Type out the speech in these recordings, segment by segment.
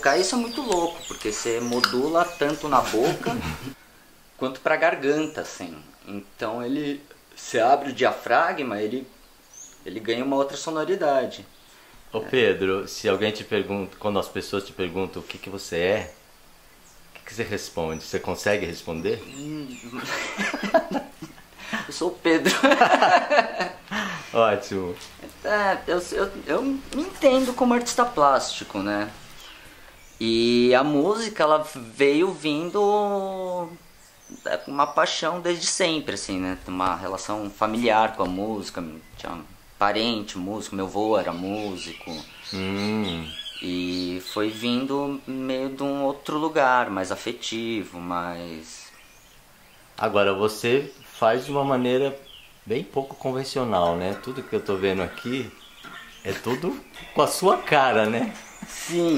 tocar isso é muito louco, porque você modula tanto na boca quanto pra garganta, assim. Então você abre o diafragma, ele ganha uma outra sonoridade. Ô Pedro, se alguém te pergunta, quando as pessoas te perguntam o que você é, o que você responde? Você consegue responder? Eu sou o Pedro. Ótimo. Eu me entendo como artista plástico, né? E a música, ela veio vindo com uma paixão desde sempre, assim, né? Uma relação familiar com a música. Tinha um parente músico, meu avô era músico. E foi vindo meio de um outro lugar, mais afetivo, mais... Agora, você faz de uma maneira bem pouco convencional, né? Tudo que eu tô vendo aqui é tudo com a sua cara, né? Sim,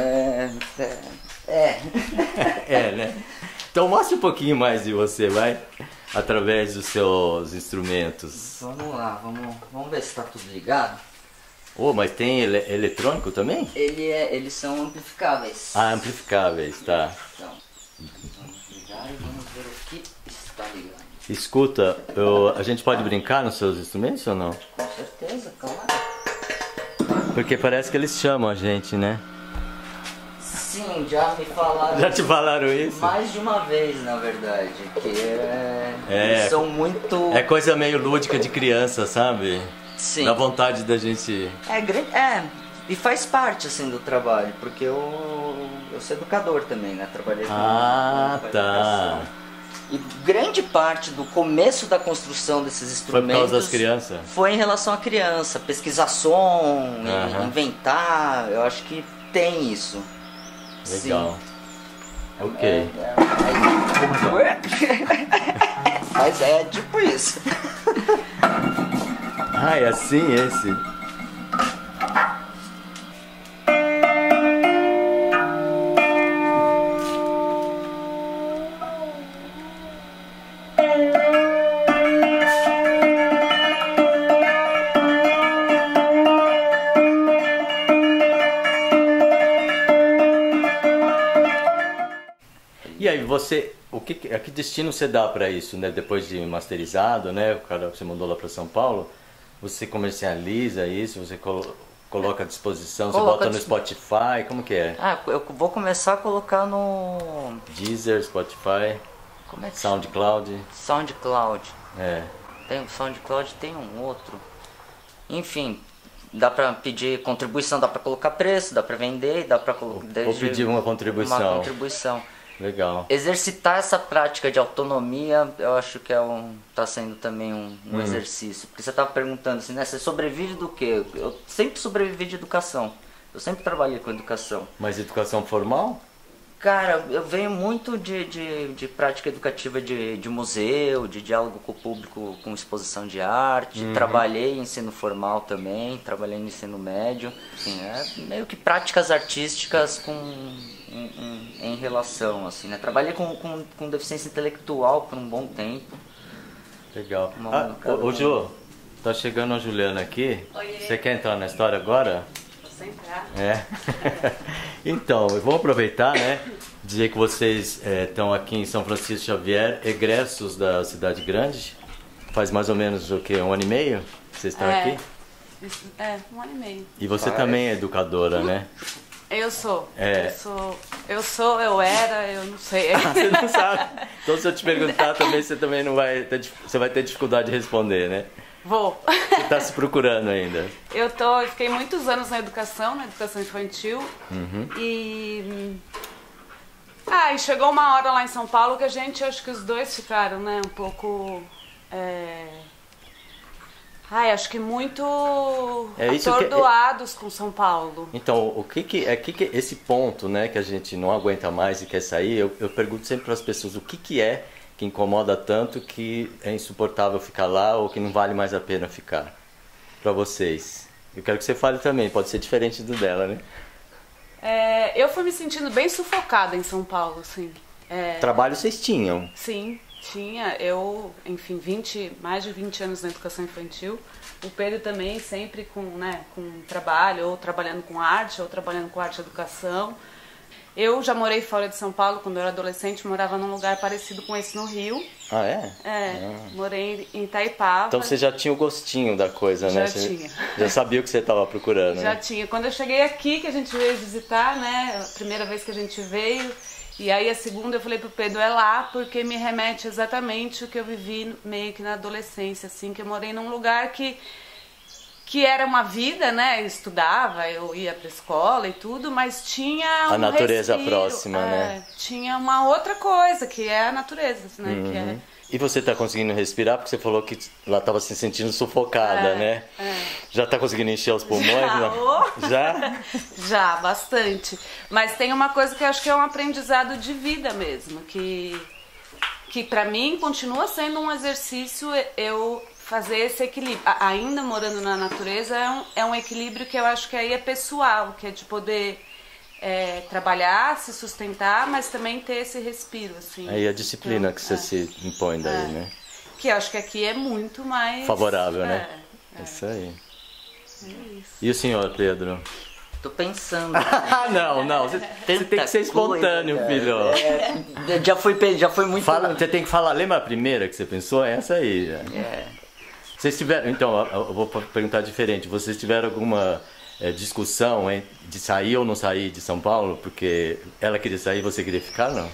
né? Então mostre um pouquinho mais de você, vai? Através dos seus instrumentos. Vamos lá, vamos ver se tá tudo ligado. Mas tem eletrônico também? Eles são amplificáveis. Ah, amplificáveis, tá. Então, vamos ligar e vamos ver o que está ligado. Escuta, a gente pode brincar nos seus instrumentos ou não? Com certeza, claro. Porque parece que eles chamam a gente, né? Sim, já me falaram. Já te falaram isso? Mais de uma vez, na verdade. Que eles são muito... É coisa meio lúdica de criança, sabe? Sim. Dá vontade da gente... E faz parte, assim, do trabalho. Porque eu sou educador também, né? Trabalhei com tá. E grande parte do começo da construção desses instrumentos... Foi por causa das crianças? Foi em relação à criança. Pesquisar som, inventar, eu acho que tem isso. Legal. Sim. Ok. Mas é tipo isso. É assim esse. E aí, você, a que destino você dá para isso, né? Depois de masterizado, né? O cara, você mandou lá para São Paulo, você comercializa isso, você coloca à disposição, você bota no Spotify, como que é? Eu vou começar a colocar no... Deezer, Spotify, como é que SoundCloud. SoundCloud. Tem o SoundCloud, tem um outro. Enfim, dá pra pedir contribuição, dá pra colocar preço, dá pra vender, dá pra colocar... Ou pedir uma contribuição. Uma contribuição. Legal. Exercitar essa prática de autonomia, eu acho que tá sendo também um exercício. Porque você estava perguntando assim, né? Você sobrevive do quê? Eu sempre sobrevivi de educação. Eu sempre trabalhei com educação. Mas educação formal? Cara, eu venho muito de prática educativa de museu, de diálogo com o público, com exposição de arte. Trabalhei em ensino formal também, trabalhei no ensino médio. Assim, meio que práticas artísticas em relação, assim, né? Trabalhei com deficiência intelectual por um bom tempo. Legal. Ô Jô, tá chegando a Juliana aqui. Oiê. Você quer entrar na história agora? Posso entrar? Então, vamos aproveitar, né? Dizer que vocês estão aqui em São Francisco Xavier, egressos da cidade grande. Faz mais ou menos o quê? 1 ano e meio? Vocês estão aqui? 1 ano e meio. E você também é educadora, né? Eu sou. Eu era, eu não sei. Você não sabe. Então se eu te perguntar também, você também não vai ter, você vai ter dificuldade de responder, né? Vou. Você está se procurando ainda? Eu fiquei muitos anos na educação infantil. E chegou uma hora lá em São Paulo que acho que os dois ficaram, né, um pouco... acho que muito atordoados com São Paulo. Então, o que esse ponto, né, que a gente não aguenta mais e quer sair, eu pergunto sempre para as pessoas o que é que incomoda tanto que é insuportável ficar lá ou que não vale mais a pena ficar para vocês. Eu quero que você fale também, pode ser diferente do dela, né? Eu fui me sentindo bem sufocada em São Paulo, assim. Trabalho vocês tinham? Sim. Tinha, enfim, mais de 20 anos na educação infantil. O Pedro também sempre com trabalho, ou trabalhando com arte, ou trabalhando com arte e educação. Eu já morei fora de São Paulo, quando eu era adolescente, morava num lugar parecido com esse no Rio. Ah, é? Morei em Itaipava. Então você já tinha o gostinho da coisa, né? Já tinha. Já sabia o que você estava procurando, Já né? tinha. Quando eu cheguei aqui, que a gente veio visitar, né? A primeira vez que a gente veio, e aí a segunda eu falei pro Pedro, é lá, porque me remete exatamente o que eu vivi meio que na adolescência, assim, que eu morei num lugar que era uma vida, né? Eu estudava, eu ia pra escola e tudo, mas tinha a natureza respiro, próxima, né? Tinha uma outra coisa, que é a natureza, né? Que é... E você tá conseguindo respirar? Porque você falou que lá tava se sentindo sufocada, né? Já tá conseguindo encher os pulmões? Já? Já, bastante. Mas tem uma coisa que eu acho que é um aprendizado de vida mesmo, que pra mim continua sendo um exercício eu fazer esse equilíbrio. Ainda morando na natureza é um equilíbrio que eu acho que aí é pessoal, que é de poder trabalhar, se sustentar, mas também ter esse respiro, assim. Aí a disciplina então, que você se impõe daí, né? Que eu acho que aqui é muito mais... favorável, né? Isso aí. É isso. E o senhor, Pedro? Tô pensando. Não. Você tem que ser espontâneo, coisa, filho. Já foi muito... Você tem que falar. Lembra a primeira que você pensou? Essa aí. Vocês tiveram... Então, eu vou perguntar diferente. Vocês tiveram alguma discussão de sair ou não sair de São Paulo? Porque ela queria sair e você queria ficar, não?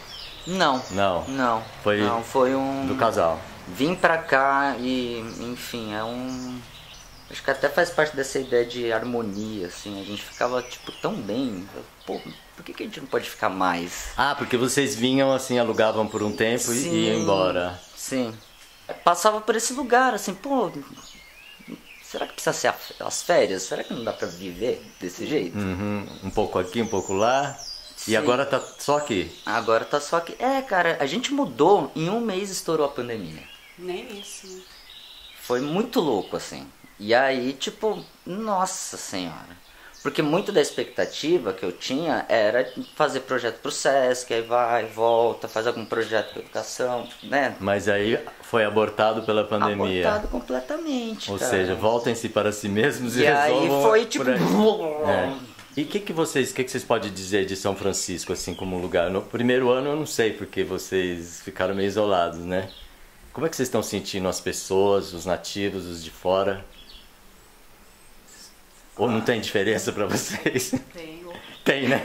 Não. Foi um... Do casal. Vim pra cá e, enfim, acho que até faz parte dessa ideia de harmonia, assim. A gente ficava, tipo, tão bem. Pô, por que a gente não pode ficar mais? Ah, porque vocês vinham, assim, alugavam por um tempo e iam embora. Sim. Passava por esse lugar, assim, pô... Será que precisa ser as férias? Será que não dá pra viver desse jeito? Um pouco aqui, um pouco lá. Sim. E agora tá só aqui? Agora tá só aqui. Cara, a gente mudou, em um mês estourou a pandemia. Nem isso, né? Foi muito louco, assim. E aí, tipo, nossa senhora. Porque muito da expectativa que eu tinha era fazer projeto pro Sesc, aí vai, volta, faz algum projeto pra educação, né? Mas aí foi abortado pela pandemia. Abortado completamente, Ou cara. seja, voltem-se para si mesmos e aí resolvam... foi tipo... E o que vocês podem dizer de São Francisco, assim, como lugar? No primeiro ano eu não sei, porque vocês ficaram meio isolados, né? Como é que vocês estão sentindo as pessoas, os nativos, os de fora? Ou não tem diferença pra vocês? Tem, né?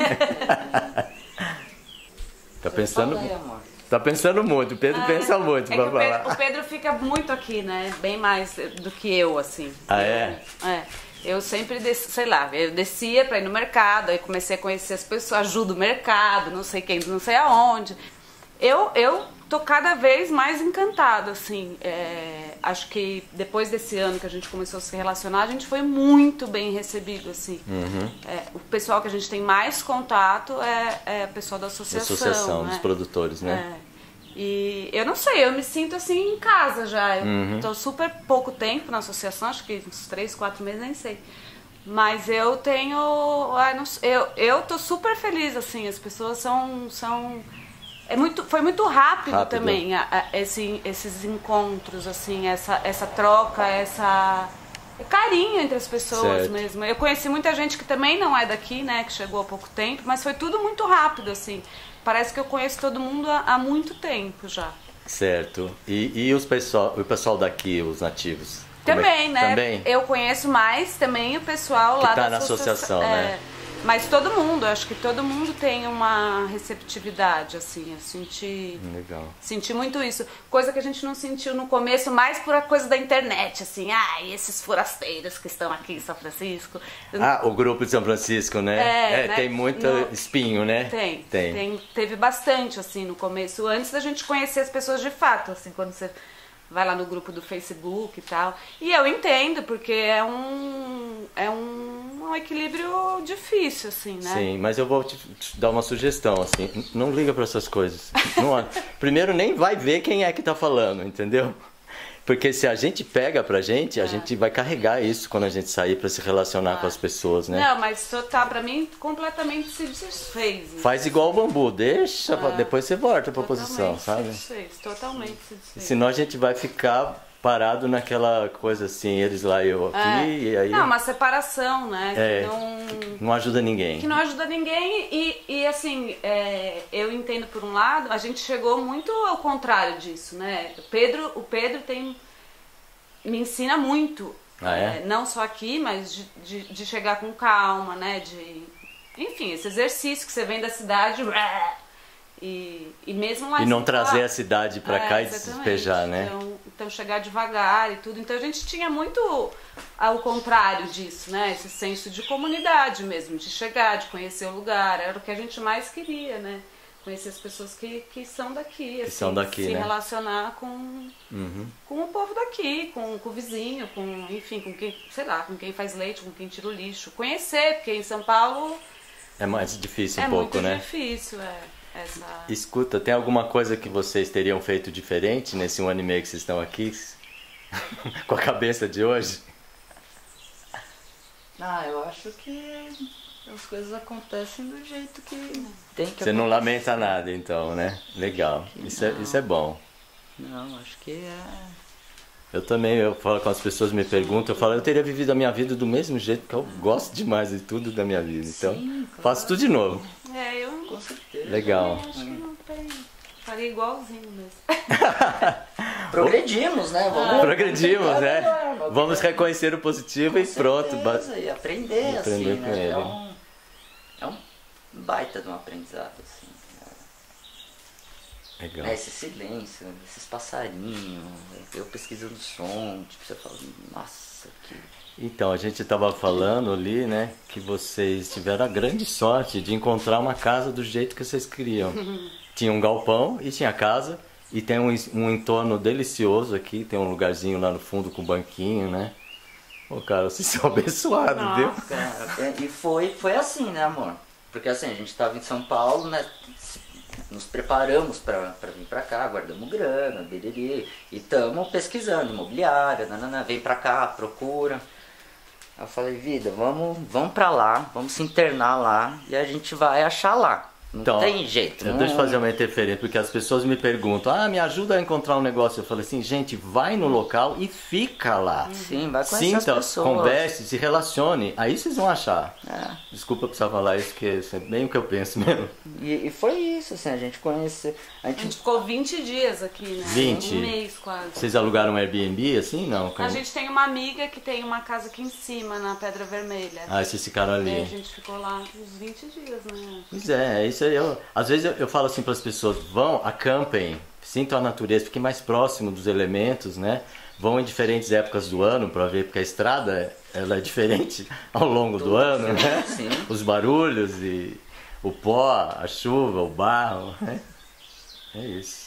Tá pensando... Fala aí, amor. Tá pensando muito, o Pedro pensa muito pra falar. O Pedro fica muito aqui, né? Bem mais do que eu, assim. Ah, é? Eu sempre, sei lá, eu descia pra ir no mercado, aí comecei a conhecer as pessoas, ajudo o mercado, não sei quem, não sei aonde. Eu tô cada vez mais encantada, assim. Acho que depois desse ano que a gente começou a se relacionar, a gente foi muito bem recebido, assim. O pessoal que a gente tem mais contato é o pessoal da associação, né? Dos produtores, né? E eu não sei, eu me sinto assim em casa já. Eu tô super pouco tempo na associação, acho que uns 3, 4 meses, nem sei. Mas eu tenho... Eu tô super feliz, assim. As pessoas são foi muito rápido também esses encontros, assim, essa troca, carinho entre as pessoas mesmo. Eu conheci muita gente que também não é daqui, né, que chegou há pouco tempo, mas foi tudo muito rápido, assim. Parece que eu conheço todo mundo há muito tempo já. Certo. E o pessoal daqui, os nativos? Também, né? Também? Eu conheço mais também o pessoal lá da na associação, né? Mas todo mundo, acho que todo mundo tem uma receptividade, assim, eu senti muito isso. Coisa que a gente não sentiu no começo, mais por a coisa da internet, assim, esses forasteiros que estão aqui em São Francisco. O grupo de São Francisco, né? Tem muito espinho, né? Teve bastante, assim, no começo, antes da gente conhecer as pessoas de fato, assim, quando você vai lá no grupo do Facebook e tal. E eu entendo, porque é um equilíbrio difícil, assim, né? Sim, mas eu vou te dar uma sugestão, assim, não liga para essas coisas. Primeiro nem vai ver quem é que tá falando, entendeu? Porque se a gente pega pra gente, a gente vai carregar isso quando a gente sair pra se relacionar com as pessoas, né? Não, mas pra mim completamente se desfez. Faz igual o bambu, deixa, depois você volta pra posição, sabe? Totalmente se desfez. Senão a gente vai ficar parado naquela coisa assim, eles lá e eu aqui, e aí... Não, uma separação, né? Que não ajuda ninguém. Que não ajuda ninguém e assim, eu entendo por um lado, a gente chegou muito ao contrário disso, né? O Pedro me ensina muito, não só aqui, mas de chegar com calma, né? Enfim, esse exercício que você vem da cidade... E mesmo lá e não trazer a cidade para cá e despejar, né? Então chegar devagar e tudo. Então a gente tinha muito ao contrário disso, né? Esse senso de comunidade mesmo, de chegar, de conhecer o lugar. Era o que a gente mais queria, né? Conhecer as pessoas que são daqui. Que são daqui, se né? relacionar com o povo daqui, com o vizinho, enfim, com quem, sei lá, com quem faz leite, com quem tira o lixo. Conhecer, porque em São Paulo... É mais difícil um pouco, né? É muito difícil, Escuta, tem alguma coisa que vocês teriam feito diferente nesse 1 ano e meio que vocês estão aqui? Com a cabeça de hoje? Eu acho que as coisas acontecem do jeito que tem que acontecer. Você não lamenta nada, então, né? Legal. Isso é bom. Não, acho que Eu também, eu falo com as pessoas me perguntam, eu falo, eu teria vivido a minha vida do mesmo jeito, porque eu gosto demais de tudo da minha vida. Então, sim, claro. Faço tudo de novo. Com certeza. Legal. Acho que não tem. Faria igualzinho mesmo. Progredimos, né? Progredimos, né? Vamos reconhecer o positivo e pronto. E aprender assim, com né? ele. É um baita de um aprendizado, assim. Legal. Esse silêncio, esses passarinhos, eu pesquisando som, tipo, você fala, nossa, que... Então, a gente estava falando ali, né, que vocês tiveram a grande sorte de encontrar uma casa do jeito que vocês queriam. Tinha um galpão e tinha casa, e tem um entorno delicioso aqui, tem um lugarzinho lá no fundo com banquinho, né? Pô, cara, vocês são abençoados, viu? Cara, e foi assim, né, amor? Porque assim, a gente estava em São Paulo, né, nos preparamos para vir para cá, guardamos grana, bererê, e estamos pesquisando imobiliária, vem para cá, procura. Eu falei, vida, vamos para lá, vamos se internar lá e a gente vai achar lá. Não então, tem jeito. Deixa eu fazer uma interferência, porque as pessoas me perguntam, me ajuda a encontrar um negócio. Eu falei assim, gente, vai no local e fica lá. Sim, vai conhecer as pessoas. Converse, se relacione, aí vocês vão achar. Desculpa precisar falar isso, porque é bem o que eu penso mesmo. E foi isso, assim, a gente conheceu. A gente ficou 20 dias aqui, né? 20? Um mês quase. Vocês alugaram um Airbnb, assim? Não? A gente tem uma amiga que tem uma casa aqui em cima, na Pedra Vermelha. Vocês ficaram ali. E a gente ficou lá uns 20 dias, né? Pois é isso aí. Às vezes eu falo assim para as pessoas, acampem, sintam a natureza, fiquem mais próximo dos elementos, né? Vão em diferentes épocas do ano para ver, porque a estrada ela é diferente ao longo do ano, né? Sim. Os barulhos e o pó, a chuva, o barro, né? É isso.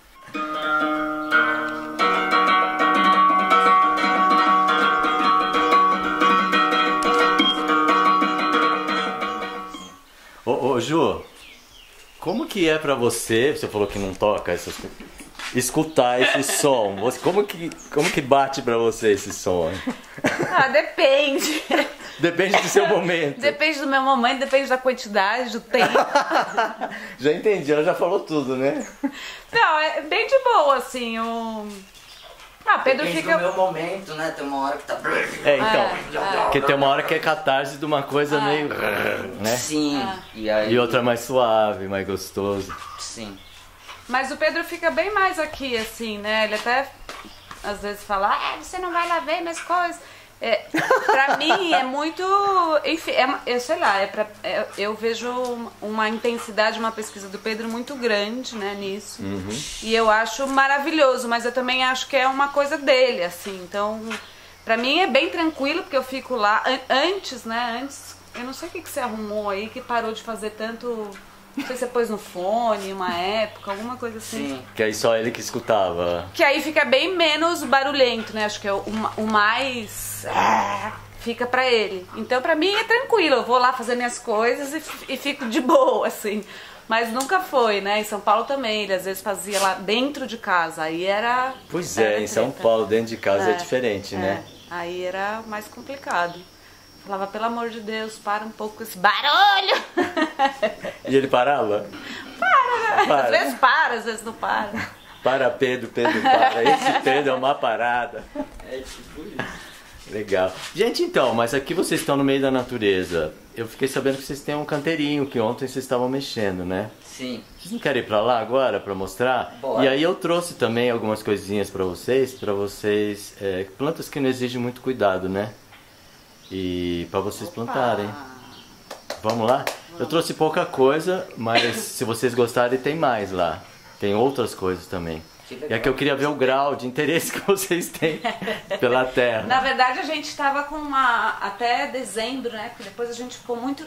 Ô Ju, como que é pra você falou que não toca essas coisas, escutar esse som? Como que bate pra você esse som? Depende. Depende do seu momento. Depende do meu momento, depende da quantidade, do tempo. Já entendi, ela já falou tudo, né? Não, é bem de boa, assim, Pedro Depende fica... do meu momento, né? Tem uma hora que tá... Porque tem uma hora que é catarse de uma coisa meio... né? Sim. E outra mais suave, mais gostoso. Sim. Mas o Pedro fica bem mais aqui, assim, né? Ele até às vezes fala, você não vai lá ver minhas coisas. Pra mim é muito... Enfim, eu sei lá, eu vejo uma intensidade, uma pesquisa do Pedro muito grande, né, nisso. E eu acho maravilhoso, mas eu também acho que é uma coisa dele, assim. Então, pra mim é bem tranquilo, porque eu fico lá... Antes, eu não sei o que você arrumou aí, que parou de fazer tanto... Não sei se você pôs no fone, uma época, alguma coisa assim. Sim. Que aí só ele que escutava. Que aí fica bem menos barulhento, né? Acho que é o mais... fica pra ele. Então pra mim é tranquilo, eu vou lá fazer minhas coisas e fico de boa, assim. Mas nunca foi, né? Em São Paulo também, ele às vezes fazia lá dentro de casa, aí era... Pois em São Paulo, dentro de casa é diferente, né? Aí era mais complicado. Falava, pelo amor de Deus, para um pouco com esse barulho! E ele parava? Para, né? Às vezes para, às vezes não para. Para Pedro, Pedro para. Esse Pedro é uma parada. É tipo isso. Legal. Gente, então, mas aqui vocês estão no meio da natureza. Eu fiquei sabendo que vocês têm um canteirinho, que ontem vocês estavam mexendo, né? Sim. Vocês não querem ir pra lá agora pra mostrar? Bora. E aí eu trouxe também algumas coisinhas pra vocês, plantas que não exigem muito cuidado, né? E pra vocês plantarem. Vamos lá? Eu trouxe pouca coisa, mas se vocês gostarem tem mais lá. Tem outras coisas também. E é que eu queria ver o grau de interesse que vocês têm pela terra. Na verdade, a gente estava com até dezembro, né? Porque depois a gente ficou muito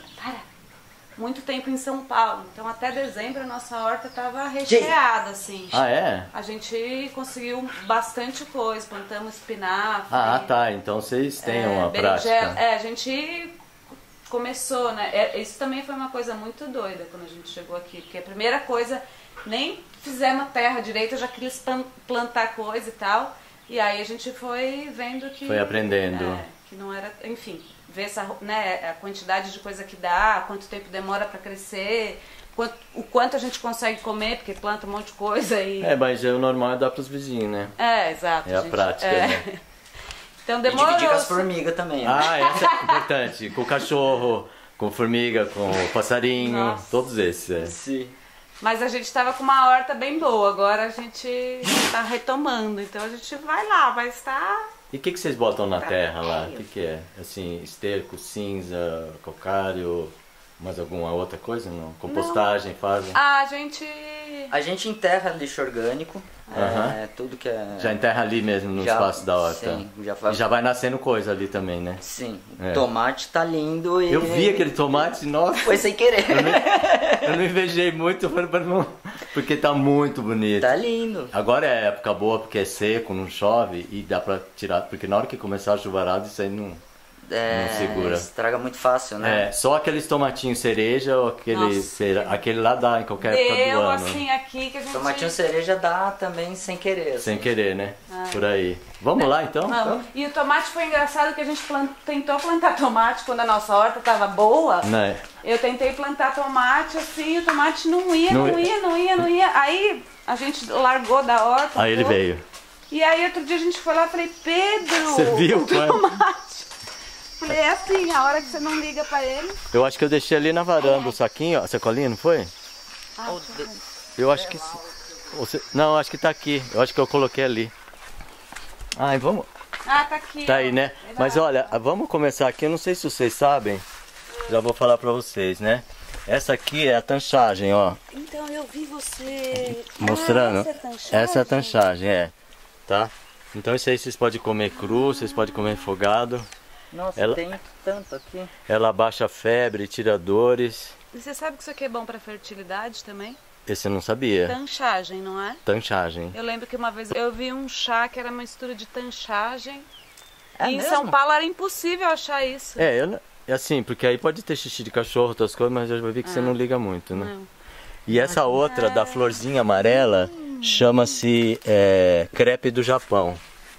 tempo em São Paulo. Então, até dezembro, a nossa horta estava recheada, assim. Ah, é? A gente conseguiu bastante coisa. Plantamos espinafre. Ah, tá. Então, vocês têm uma berinjela. prática. A gente começou, né? Isso também foi uma coisa muito doida quando a gente chegou aqui. Porque a primeira coisa, nem fizemos a terra direita, eu já queria plantar coisa e tal. E aí a gente foi vendo que... Foi aprendendo. Que não era... Enfim, ver a quantidade de coisa que dá, quanto tempo demora para crescer, o quanto a gente consegue comer, porque planta um monte de coisa e... Mas o normal é dar pros vizinhos, né? Exato. É a prática, né? Então demorou... E dividir com as formigas também. Ah, essa é importante. Com o cachorro, com formiga, com o passarinho, Nossa. todos esses. Sim. Mas a gente estava com uma horta bem boa, agora a gente está retomando, então a gente vai lá, vai estar... E o que vocês botam na terra lá? O que é? Assim, esterco, cinza, calcário, mais alguma outra coisa? Não? Compostagem fazem? A gente... A gente enterra lixo orgânico, tudo que é... Já enterra ali mesmo no espaço da horta? Sim, E já vai nascendo coisa ali também, né? Sim, o tomate tá lindo e... Eu vi aquele tomate, nossa! Foi sem querer. Eu não invejei muito, porque tá muito bonito. Tá lindo. Agora é época boa porque é seco, não chove e dá pra tirar, porque na hora que começar a chuvarada isso aí não segura. Estraga muito fácil, né? Só aqueles tomatinhos cereja ou aquele lá dá em qualquer época do ano. assim aqui que a gente... Tomatinho cereja dá também sem querer. Assim. Sem querer, né? Por aí. Vamos lá então? Vamos. E o tomate foi engraçado que a gente tentou plantar tomate quando a nossa horta tava boa. Não. Eu tentei plantar tomate assim, o tomate não ia. Aí a gente largou da horta. Aí ele veio. E aí outro dia a gente foi lá e falei, Pedro, Você viu? o tomate. Falei, é assim, a hora que você não liga pra ele. Eu acho que eu deixei ali na varanda o saquinho, a sacolinha, não foi? Eu acho que... Não, acho que tá aqui. Eu acho que eu coloquei ali. Ai, vamos... Tá aqui. Tá aí, né? Mas olha, vamos começar aqui. Eu não sei se vocês sabem. Já vou falar pra vocês, né? Essa aqui é a tanchagem, ó. Então eu vi você... Mostrando. Essa é a tanchagem, Tá? Então isso aí vocês podem comer cru, vocês podem comer refogado. Nossa, tem tanto aqui. Ela abaixa a febre, tira dores. E você sabe que isso aqui é bom pra fertilidade também? Esse eu não sabia. Tanchagem, não é? Tanchagem. Eu lembro que uma vez eu vi um chá que era uma mistura de tanchagem. É e em mesmo? São Paulo era impossível achar isso. É assim, porque aí pode ter xixi de cachorro, outras coisas, mas eu já vi que você não liga muito, né? Não. E essa outra da florzinha amarela chama-se crepe do Japão.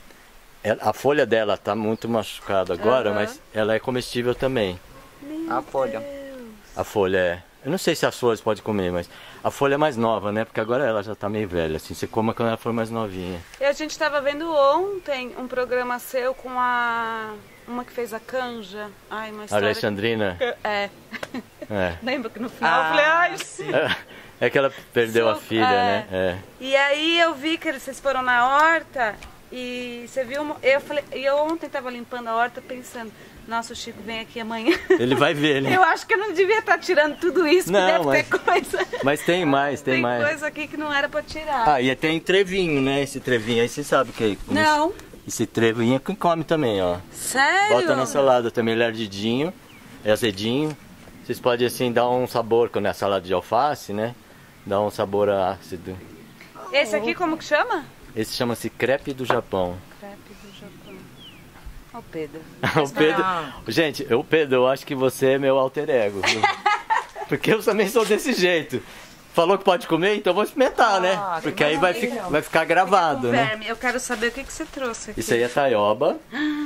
A folha dela tá muito machucada agora, mas ela é comestível também. A folha. A folha Eu não sei se as flores pode comer, mas a folha é mais nova, né? Porque agora ela já tá meio velha, assim. Você coma quando ela for mais novinha. E a gente estava vendo ontem um programa seu com uma que fez a canja. Ai, uma A história... Alexandrina? É. É. Lembra que no final eu falei, ai, sim. É que ela perdeu a filha, né? É. E aí eu vi que vocês foram na horta e você viu... Eu falei, e eu ontem tava limpando a horta pensando, nossa, o Chico vem aqui amanhã. Ele vai ver, né? Eu acho que eu não devia estar tirando tudo isso, não, porque deve ter coisa. Mas tem mais, tem mais. Tem coisa aqui que não era pra tirar. Ah, e tem trevinho, né? Esse trevinho aí, você sabe que é. Não. Esse trevinho é quem come também, ó. Sério? Bota na salada também, ele é ardidinho, é azedinho. Vocês podem assim dar um sabor, quando é a salada de alface, né? Dá um sabor ácido. Esse aqui como que chama? Esse chama-se crepe do Japão. Crepe do Japão. Ó o Pedro. O Pedro. Gente, o Pedro, eu acho que você é meu alter ego. Viu? Porque eu também sou desse jeito. Falou que pode comer, então eu vou experimentar, né? Porque aí vai ficar gravado, né? Verme. Eu quero saber o que você trouxe aqui. Isso aí é taioba.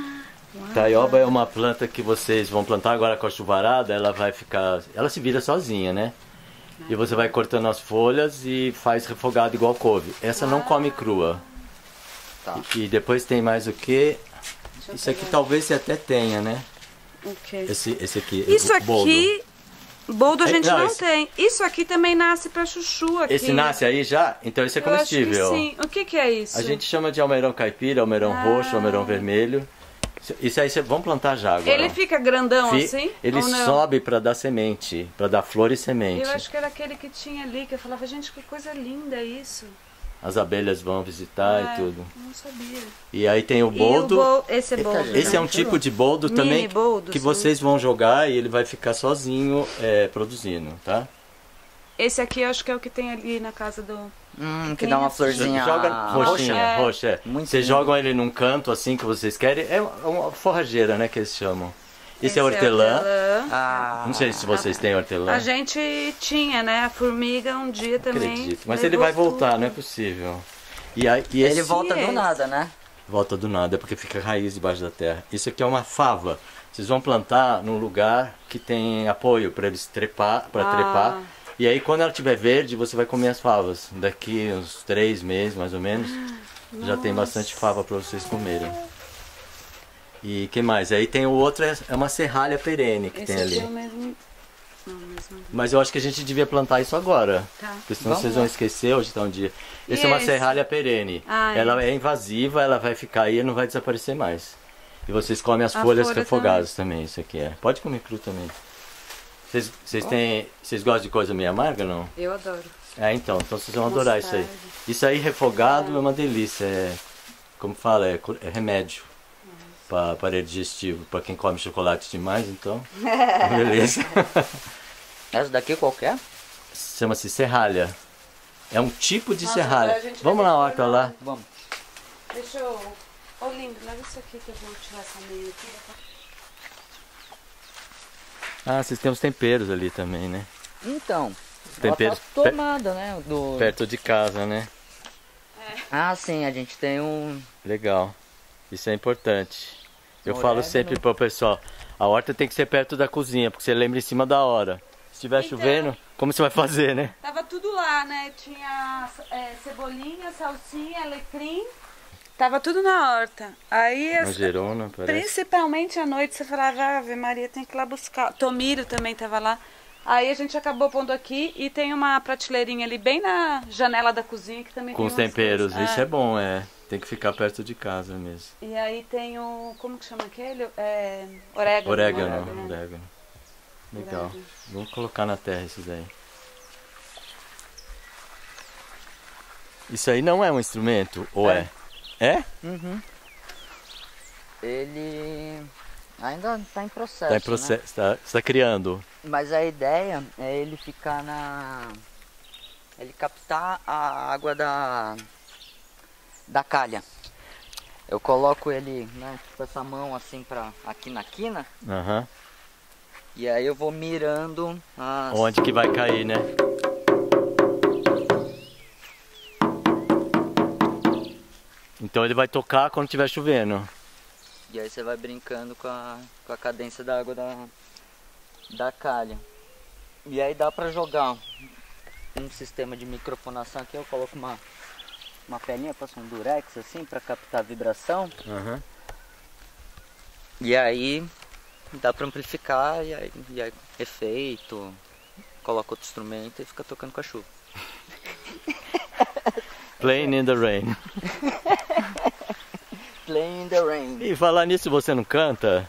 Taioba é uma planta que vocês vão plantar agora com a chuvarada, ela vai ficar... Ela se vira sozinha, né? E você vai cortando as folhas e faz refogado igual couve. Essa não come crua. Tá. E depois tem mais o que? Isso aqui talvez você até tenha, né? O quê? Esse aqui. Isso o boldo. aqui, boldo a gente Não, não esse- tem. Isso aqui também nasce pra chuchu aqui. Esse nasce aí já? Então esse é Eu acho que comestível. sim. O que é isso? A gente chama de almeirão caipira, almeirão roxo, almeirão vermelho. Isso aí vamos plantar já agora. Ele fica grandão Fi- assim? Ele ou não? sobe para dar semente, para dar flor e semente. Eu acho que era aquele que tinha ali, que eu falava, gente, que coisa linda isso. As abelhas vão visitar e É, tudo. Não sabia. E aí tem o boldo. Esse é boldo. Esse é um né? tipo de boldo Mini também boldo, que sim. vocês vão jogar e ele vai ficar sozinho produzindo, tá? Esse aqui eu acho que é o que tem ali na casa do... Que dá uma florzinha Joga roxinha, É. roxa. Muito Vocês lindo. jogam ele num canto assim que vocês querem. É uma forrageira, né, que eles chamam. Esse é Esse hortelã. Ah, Não sei se vocês têm hortelã. A gente tinha, né? A formiga um dia também. Acredito. Mas ele levou vai voltar, tudo. não é possível. E esse ele volta do esse. nada, né? volta do nada, é porque fica raiz debaixo da terra. Isso aqui é uma fava. Vocês vão plantar num lugar que tem apoio para eles trepar. E aí quando ela estiver verde, você vai comer as favas. Daqui uns 3 meses, mais ou menos, já tem bastante fava para vocês comerem. E que mais? Aí tem o outro, é uma serralha perene que Esse tem aqui ali. é o mesmo... Não, mesmo... Mas eu acho que a gente devia plantar isso agora. Tá. Porque senão Vamos vocês lá. vão esquecer, hoje está um dia. E Esse é uma esse? serralha perene. Ah, Ela é invasiva, ela vai ficar aí e não vai desaparecer mais. E vocês comem as A folhas folha refogadas também, isso aqui é. Pode comer cru também. Vocês gostam de coisa meio amarga, não? Eu adoro. Então vocês vão adorar isso aí. Mostarda. Isso aí refogado é uma delícia, como fala, é remédio para aparelho digestivo. Para quem come chocolate demais, então, beleza. Essa daqui qualquer? Chama-se serralha. É um tipo de Nossa, serralha. agora a gente vai Vamos na ter que horta olhar. lá. Vamos. Deixa eu... Ô, lindo, leva isso aqui que eu vou tirar essa meia aqui. Ah, vocês têm os temperos ali também, né? Então, Temperos ela tá tomada, né? perto de casa, né? Ah, sim, a gente tem um... Legal. Isso é importante. Eu Orégano. falo sempre pro pessoal, a horta tem que ser perto da cozinha, porque você lembra em cima da hora. Se estiver Então. chovendo, como você vai fazer, né? Tava tudo lá, né? Tinha cebolinha, salsinha, alecrim. Tava tudo na horta. Aí, Uma gerona, parece. principalmente à noite, você falava, Ave Maria, tem que ir lá buscar. Tomilho também tava lá. Aí a gente acabou pondo aqui e tem uma prateleirinha ali bem na janela da cozinha que também Com tem os umas temperos, coisas. isso é bom, Tem que ficar perto de casa mesmo. E aí tem o... Como que chama aquele? Orégano. Orégano. Legal. Orégano. Vamos colocar na terra isso daí. Isso aí não é um instrumento? Ou é? É? Uhum. Ele ainda tá em processo, Está em processo, você está criando. né? Mas a ideia é ele ficar ele captar a água da calha. Eu coloco ele, né, com essa mão assim aqui na quina, Aham. e aí eu vou mirando Onde que vai cair, né? Então ele vai tocar quando estiver chovendo. E aí você vai brincando com a cadência da água da calha. E aí dá pra jogar um sistema de microfonação aqui, eu coloco uma pelinha, passo um durex assim pra captar a vibração. Aham. E aí dá pra amplificar e aí efeito, coloca outro instrumento e fica tocando com a chuva. Playing in the rain. Playing in the rain. E falar nisso, você não canta?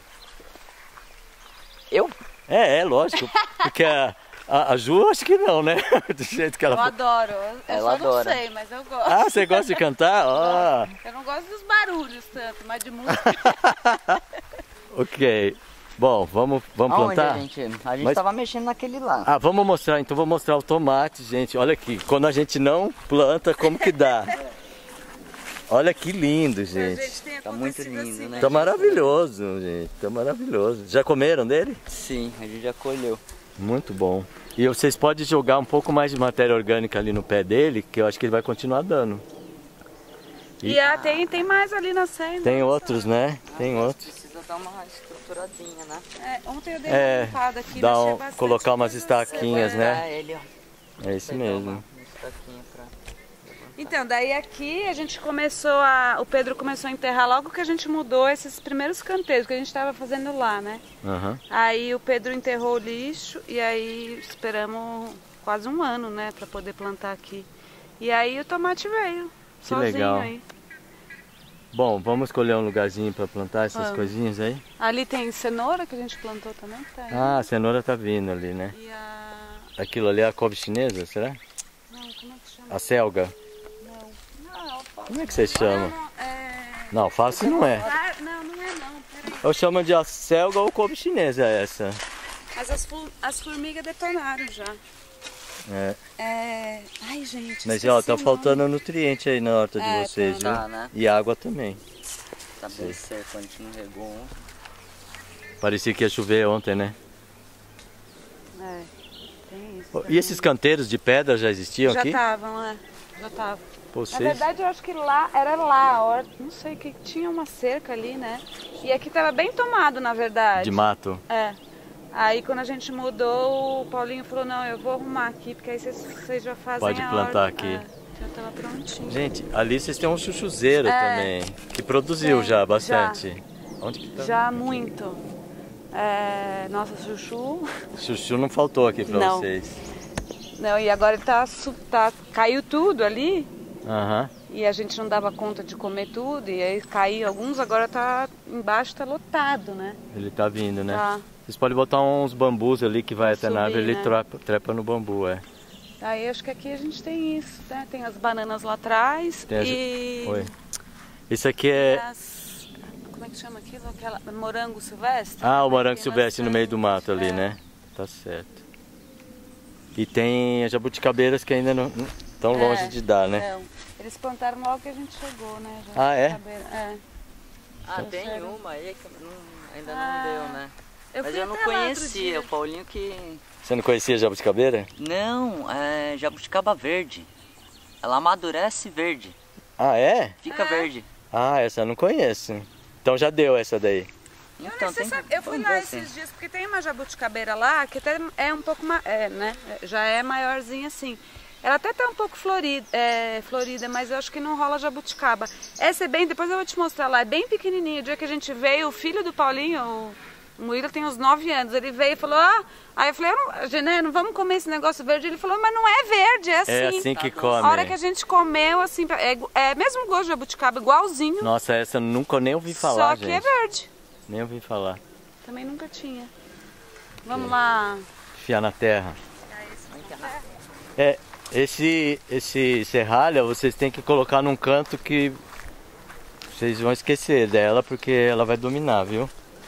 Eu? Lógico. Porque a Ju, acho que não, né? Do jeito que Eu ela... adoro. Ela Eu só adora. não sei, mas eu gosto. Ah, você gosta de cantar? Ó. Eu não gosto dos barulhos tanto, mas de música. Ok. Bom, vamos Aonde plantar? a gente Mas- tava mexendo naquele lá. Ah, vamos mostrar, então vou mostrar o tomate, gente. Olha aqui, quando a gente não planta, como que dá? Olha que lindo, gente. Tem Tá muito acontecido lindo, assim, né? Tá maravilhoso, gente. Tá maravilhoso. Já comeram dele? Sim, a gente já colheu. Muito bom. E vocês podem jogar um pouco mais de matéria orgânica ali no pé dele, que eu acho que ele vai continuar dando. E tem mais ali nascendo. Tem outros, né? Tem outros. Precisa dar uma estruturadinha, né? Ontem eu dei uma limpada aqui, deixei bastante Colocar umas coisa estaquinhas, né? Ele, ó. É isso mesmo. Então, daí aqui a gente começou o Pedro começou a enterrar logo que a gente mudou esses primeiros canteiros que a gente estava fazendo lá, né? Uhum. Aí o Pedro enterrou o lixo e aí esperamos quase um ano, né, para poder plantar aqui. E aí o tomate veio, que sozinho legal. aí. Bom, vamos escolher um lugarzinho para plantar essas coisinhas aí? Ali tem cenoura que a gente plantou também, que tá aí. Ah, a cenoura tá vindo ali, né? E Aquilo ali é a couve chinesa, será? Não, como é que chama? A selga? Não, Como é que você chama? Não, alface não é. Não, não é não, peraí. Eu chamo de acelga ou couve chinesa essa. Mas as formigas detonaram já. Ai, gente. Mas ó, tá faltando nutriente aí na horta de vocês, viu? Tá, né? E água também. Tá bem seco, a gente não regou um. Parecia que ia chover ontem, né? Tem isso. E esses canteiros de pedra já existiam aqui? Já estavam, já estavam. Pô, Na verdade, eu acho que lá era a horta, não sei, que tinha uma cerca ali, né? E aqui tava bem tomado, na verdade. De mato? É. Aí quando a gente mudou, o Paulinho falou, não, eu vou arrumar aqui, porque aí vocês já fazem Pode a plantar horta. aqui. Já tava prontinho. Gente, ali vocês têm um chuchuzeiro também, que produziu já bastante. Já. Onde que tá? Já muito. Nossa, chuchu. Chuchu não faltou aqui pra Não. vocês. Não, e agora ele caiu tudo ali. Aham. E a gente não dava conta de comer tudo. E aí caiu alguns, agora tá embaixo, tá lotado, né? Ele tá vindo, né? Tá. Vocês podem botar uns bambus ali que vai até na árvore, subir, ele né? trepa no bambu, Aí acho que aqui a gente tem isso, né? Tem as bananas lá atrás e... Oi. Isso aqui é... Como é que chama aquilo? Morango silvestre? Ah, o morango Tem silvestre no meio do mato ali, né? Tá certo. E tem as jabuticabeiras que ainda não estão longe de dar, né? Não. Eles plantaram logo que a gente chegou, né? Ah, é? Ah, tem uma aí que ainda não deu, né? Mas fui eu não até lá outro conhecia, dia. o Paulinho que... Você não conhecia jabuticabeira? Não, é jabuticaba verde. Ela amadurece verde, Ah, é? fica verde. Ah, essa eu não conheço. Então já deu essa daí. Então, Eu fui lá esses dias, porque tem uma jabuticabeira lá, que até é um pouco, né? Já é maiorzinha assim. Ela até tá um pouco florida, mas eu acho que não rola jabuticaba. Essa é bem, depois eu vou te mostrar lá, é bem pequenininha. O dia que a gente veio, o filho do Paulinho, o Murilo tem uns 9 anos, ele veio e falou, aí eu falei, não vamos comer esse negócio verde. Ele falou, mas não é verde, é assim. É assim que come. A hora que a gente comeu, assim, é mesmo gosto de jabuticaba, igualzinho. Nossa, essa eu nunca nem ouvi falar, Só que gente. é verde. Nem ouvi falar. Também nunca tinha. Vamos lá. Enfiar na terra. Esse serralha vocês têm que colocar num canto que vocês vão esquecer dela, porque ela vai dominar, viu?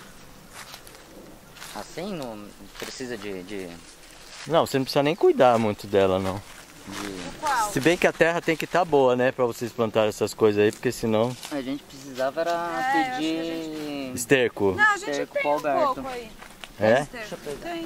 Assim, não precisa de Não, você não precisa nem cuidar muito dela, não. Qual? Se bem que a terra tem que estar boa, né? Pra vocês plantarem essas coisas aí, porque senão... A gente precisava era pedir... Esterco. Não, a gente Esterco tem pro um Alberto. pouco aí. É? Tem.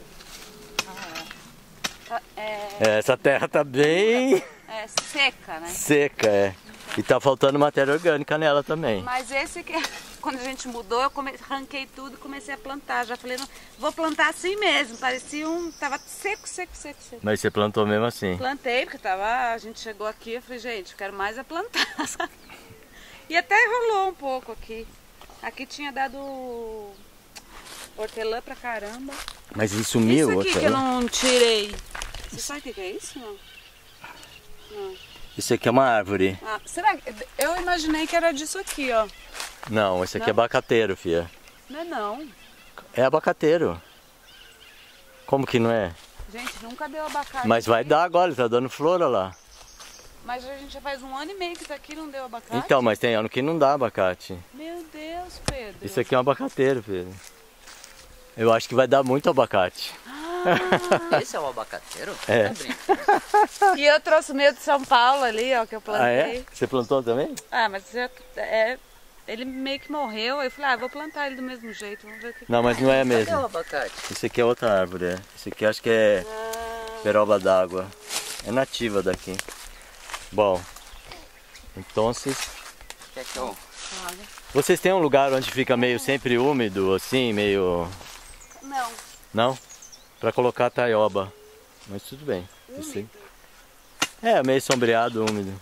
Essa terra tá bem É seca, né? seca, E tá faltando matéria orgânica nela também. Mas esse aqui, quando a gente mudou, eu arranquei tudo e comecei a plantar. Já falei, não, vou plantar assim mesmo. Parecia tava seco. Mas você plantou mesmo assim? Plantei, porque a gente chegou aqui, eu falei, gente, eu quero mais é plantar. E até rolou um pouco aqui. Aqui tinha dado hortelã pra caramba. Mas isso sumiu? Isso aqui que eu não tirei. Você sabe o que é isso? Não. Isso aqui é uma árvore. Ah, será que... Eu imaginei que era disso aqui, ó. Não, esse aqui é abacateiro, filha. Não é não. É abacateiro. Como que não é? Gente, nunca deu abacate. Mas vai dar agora, tá dando flor, olha lá. Mas a gente já faz 1 ano e meio que isso aqui não deu abacate. Então, mas tem ano que não dá abacate. Meu Deus, Pedro. Isso aqui é um abacateiro, filho. Eu acho que vai dar muito abacate. Esse é o abacateiro? É. Tá brincando. E eu trouxe o meu de São Paulo ali, ó, que eu plantei. Ah, é? Você plantou também? Ah, mas ele meio que morreu. Aí eu falei, vou plantar ele do mesmo jeito. Vamos ver o que Não, mas não é Cadê o mesmo. abacate? Esse aqui é outra árvore, Esse aqui acho que é peroba d'água. É nativa daqui. Bom, então Quer que eu... vocês têm um lugar onde fica meio sempre úmido, assim, meio... Não. Não? Pra colocar taioba. Mas tudo bem. Assim. É, meio sombreado, úmido.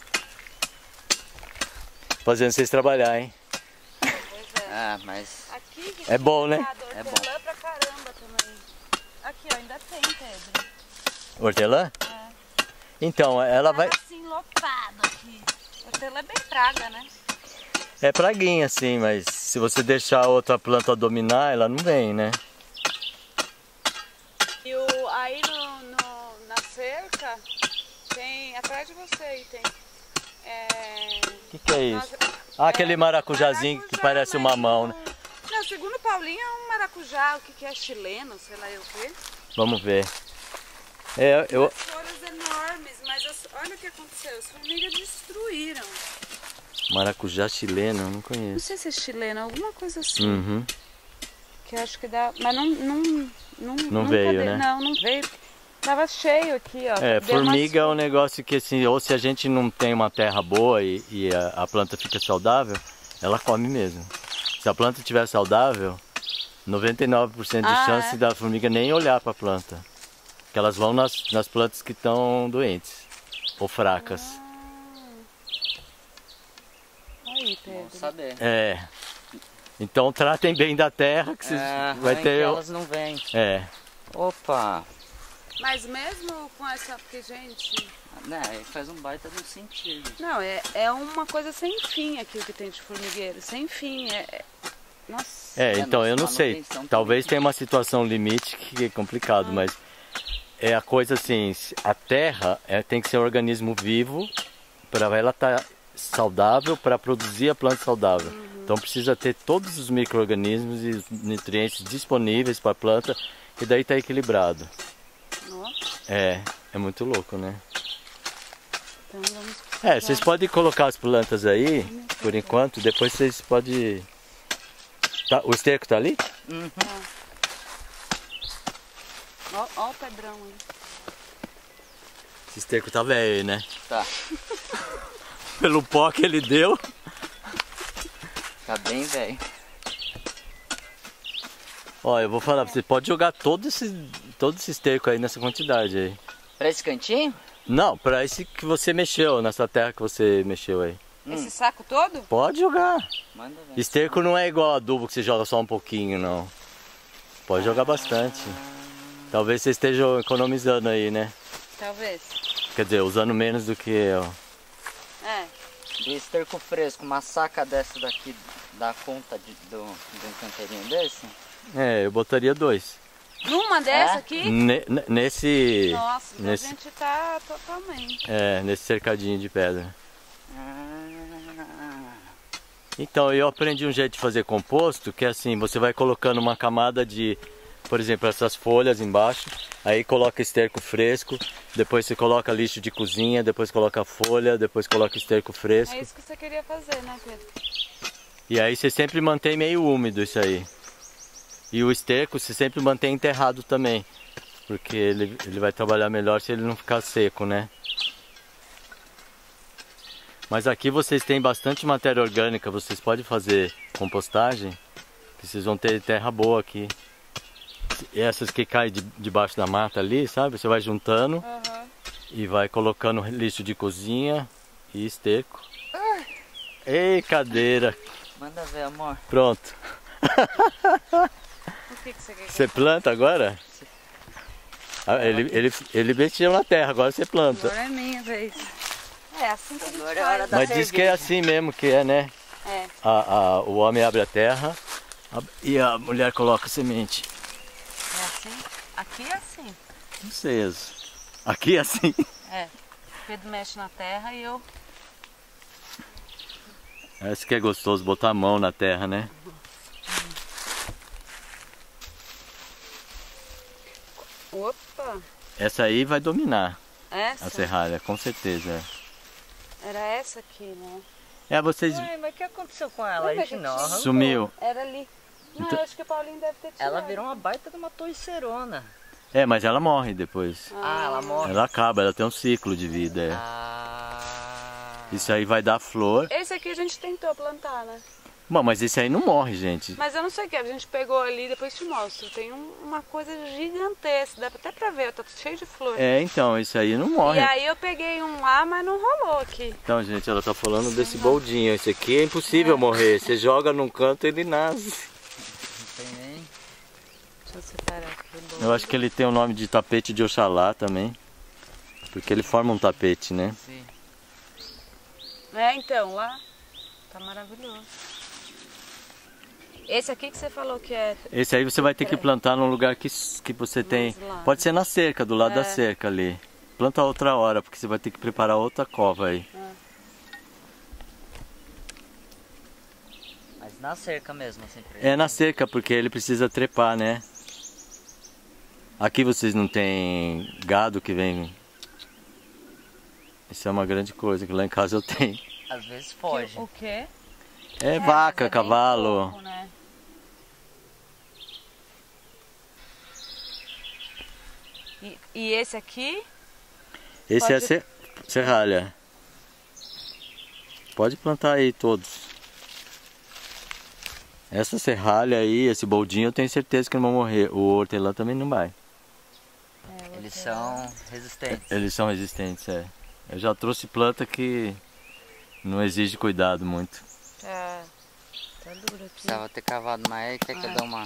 Fazendo vocês trabalhar, hein? Pois é. Ah, mas... Aqui, É bom, né? É bom. hortelã pra caramba também. Aqui, ó, ainda tem, Pedro. Hortelã? É. Então, ela vai... Tá assim, lotado aqui. Hortelã é bem praga, né? É praguinha, assim, mas se você deixar a outra planta dominar, ela não vem, né? E aí na cerca, tem, atrás de você aí tem... O que é isso? Ah, aquele maracujazinho que parece um mamão, né? Não, segundo o Paulinho é um maracujá, o que é chileno, sei lá eu o quê. Vamos ver. É, As folhas enormes, mas olha o que aconteceu, as formigas destruíram. Maracujá chileno, eu não Não conheço. sei se é chileno, alguma coisa assim. Uhum. Que eu acho que dá, mas não Não veio, né? Não veio. Tava cheio aqui, ó. É, Deu formiga é um umas- negócio que assim, ou se a gente não tem uma terra boa e a planta fica saudável, ela come mesmo. Se a planta estiver saudável, 99% de chance da formiga nem olhar para a planta. Porque elas vão nas plantas que estão doentes ou fracas. Aí, Bom Pedro. saber. É. Então tratem bem da terra que vocês vai Que ter. elas não vêm. É. Opa! Mas mesmo com essa, porque gente, Né, faz um baita de um sentido. não, é uma coisa sem fim aqui o que tem de formigueiro, sem fim, nossa. É, então eu não nossa sei. manutenção Talvez também. tenha uma situação limite que é complicado, mas é a coisa assim, a terra tem que ser um organismo vivo para ela estar saudável, para produzir a planta saudável. Então precisa ter todos os micro-organismos e os nutrientes disponíveis para a planta e daí está equilibrado. Nossa, É muito louco, né? então vamos É, vocês podem colocar as plantas aí, por enquanto, depois vocês podem... Tá, o esterco tá ali? ó o pedrão aí. Esse esterco tá velho aí, né? Tá, Pelo pó que ele deu. tá bem velho. Ó, eu vou falar pra você, pode jogar todo esse esterco aí nessa quantidade aí. Pra esse cantinho? Não, pra esse que você mexeu, nessa terra que você mexeu aí. Esse saco todo? Pode jogar. Manda ver. Esterco não é igual adubo que você joga só um pouquinho, não. Pode jogar bastante. Talvez você esteja economizando aí, né? Talvez. Quer dizer, usando menos do que eu. É. De esterco fresco, uma saca dessa daqui dá conta de um canteirinho desse? É, eu botaria 2. Numa dessa É? aqui? Nesse... Nossa, então nesse, a gente tá totalmente. nesse cercadinho de pedra. Ah, Então, eu aprendi um jeito de fazer composto, que é assim, você vai colocando uma camada de, por exemplo, essas folhas embaixo, aí coloca esterco fresco, depois você coloca lixo de cozinha, depois coloca folha, depois coloca esterco fresco. É isso que você queria fazer, né, Pedro? E aí você sempre mantém meio úmido isso aí. E o esterco você sempre mantém enterrado também, porque ele vai trabalhar melhor se ele não ficar seco, né? Mas aqui vocês têm bastante matéria orgânica, vocês podem fazer compostagem, que vocês vão ter terra boa aqui. E essas que caem debaixo da mata ali, sabe? Você vai juntando e vai colocando lixo de cozinha e esterco. Ei, cadeira! manda ver, amor. Pronto. O que você quer? Você planta agora? Ah, ele mexeu na terra, agora você planta. Agora é minha vez. É assim que a gente Agora é hora faz. da Mas diz que é assim mesmo que é, né? É. O homem abre a terra e a mulher coloca a semente. É assim? Aqui é assim. Não sei. Aqui é assim. É. Pedro mexe na terra e eu... Esse que é gostoso, botar a mão na terra, né? Opa! Essa aí vai dominar Essa? a serralha, com certeza. Era essa aqui, né? É, vocês... Ué, mas o que aconteceu com ela? Lembra A gente que não tinha? arrancou. Sumiu. Era ali. Não, Então- eu acho que o Paulinho deve ter tirado. Ela virou uma baita de uma toicerona. É, mas ela morre depois. Ah, ela morre. Ela acaba, ela tem um ciclo de vida. É. Ah. Isso aí vai dar flor. Esse aqui a gente tentou plantar, né? Bom, mas esse aí não morre, gente. Mas eu não sei o que, a gente pegou ali, depois te mostro. Tem uma coisa gigantesca, dá até pra ver, tá cheio de flor. É, então, esse aí não morre. E aí eu peguei um lá, mas não rolou aqui. Então, gente, ela tá falando desse boldinho. Esse aqui é impossível morrer. Você joga num canto e ele nasce. Não tem nem... Deixa eu separar aqui. Eu acho que ele tem o nome de tapete de Oxalá também. Porque ele forma um tapete, né? Sim. É, então, lá tá maravilhoso. Esse aqui que você falou que é... Esse aí você vai ter que plantar num lugar que você tem... lá. Pode ser na cerca, do lado da cerca ali. Planta outra hora, porque você vai ter que preparar outra cova aí. Mas na cerca mesmo, assim. É na cerca, porque ele precisa trepar, né? Aqui vocês não tem gado que vem... Isso é uma grande coisa, que lá em casa eu tenho. Às vezes foge. O quê? É vaca, mas é bem cavalo. pouco, né? E esse aqui? Esse Pode- é serralha. Pode plantar aí todos. Essa serralha aí, esse boldinho, eu tenho certeza que não vão morrer. O hortelã também não vai. Eles são resistentes. Eles são resistentes, é. Eu já trouxe planta que não exige cuidado muito. Tá duro aqui. Precisava ter cavado mais, quer que eu dê uma...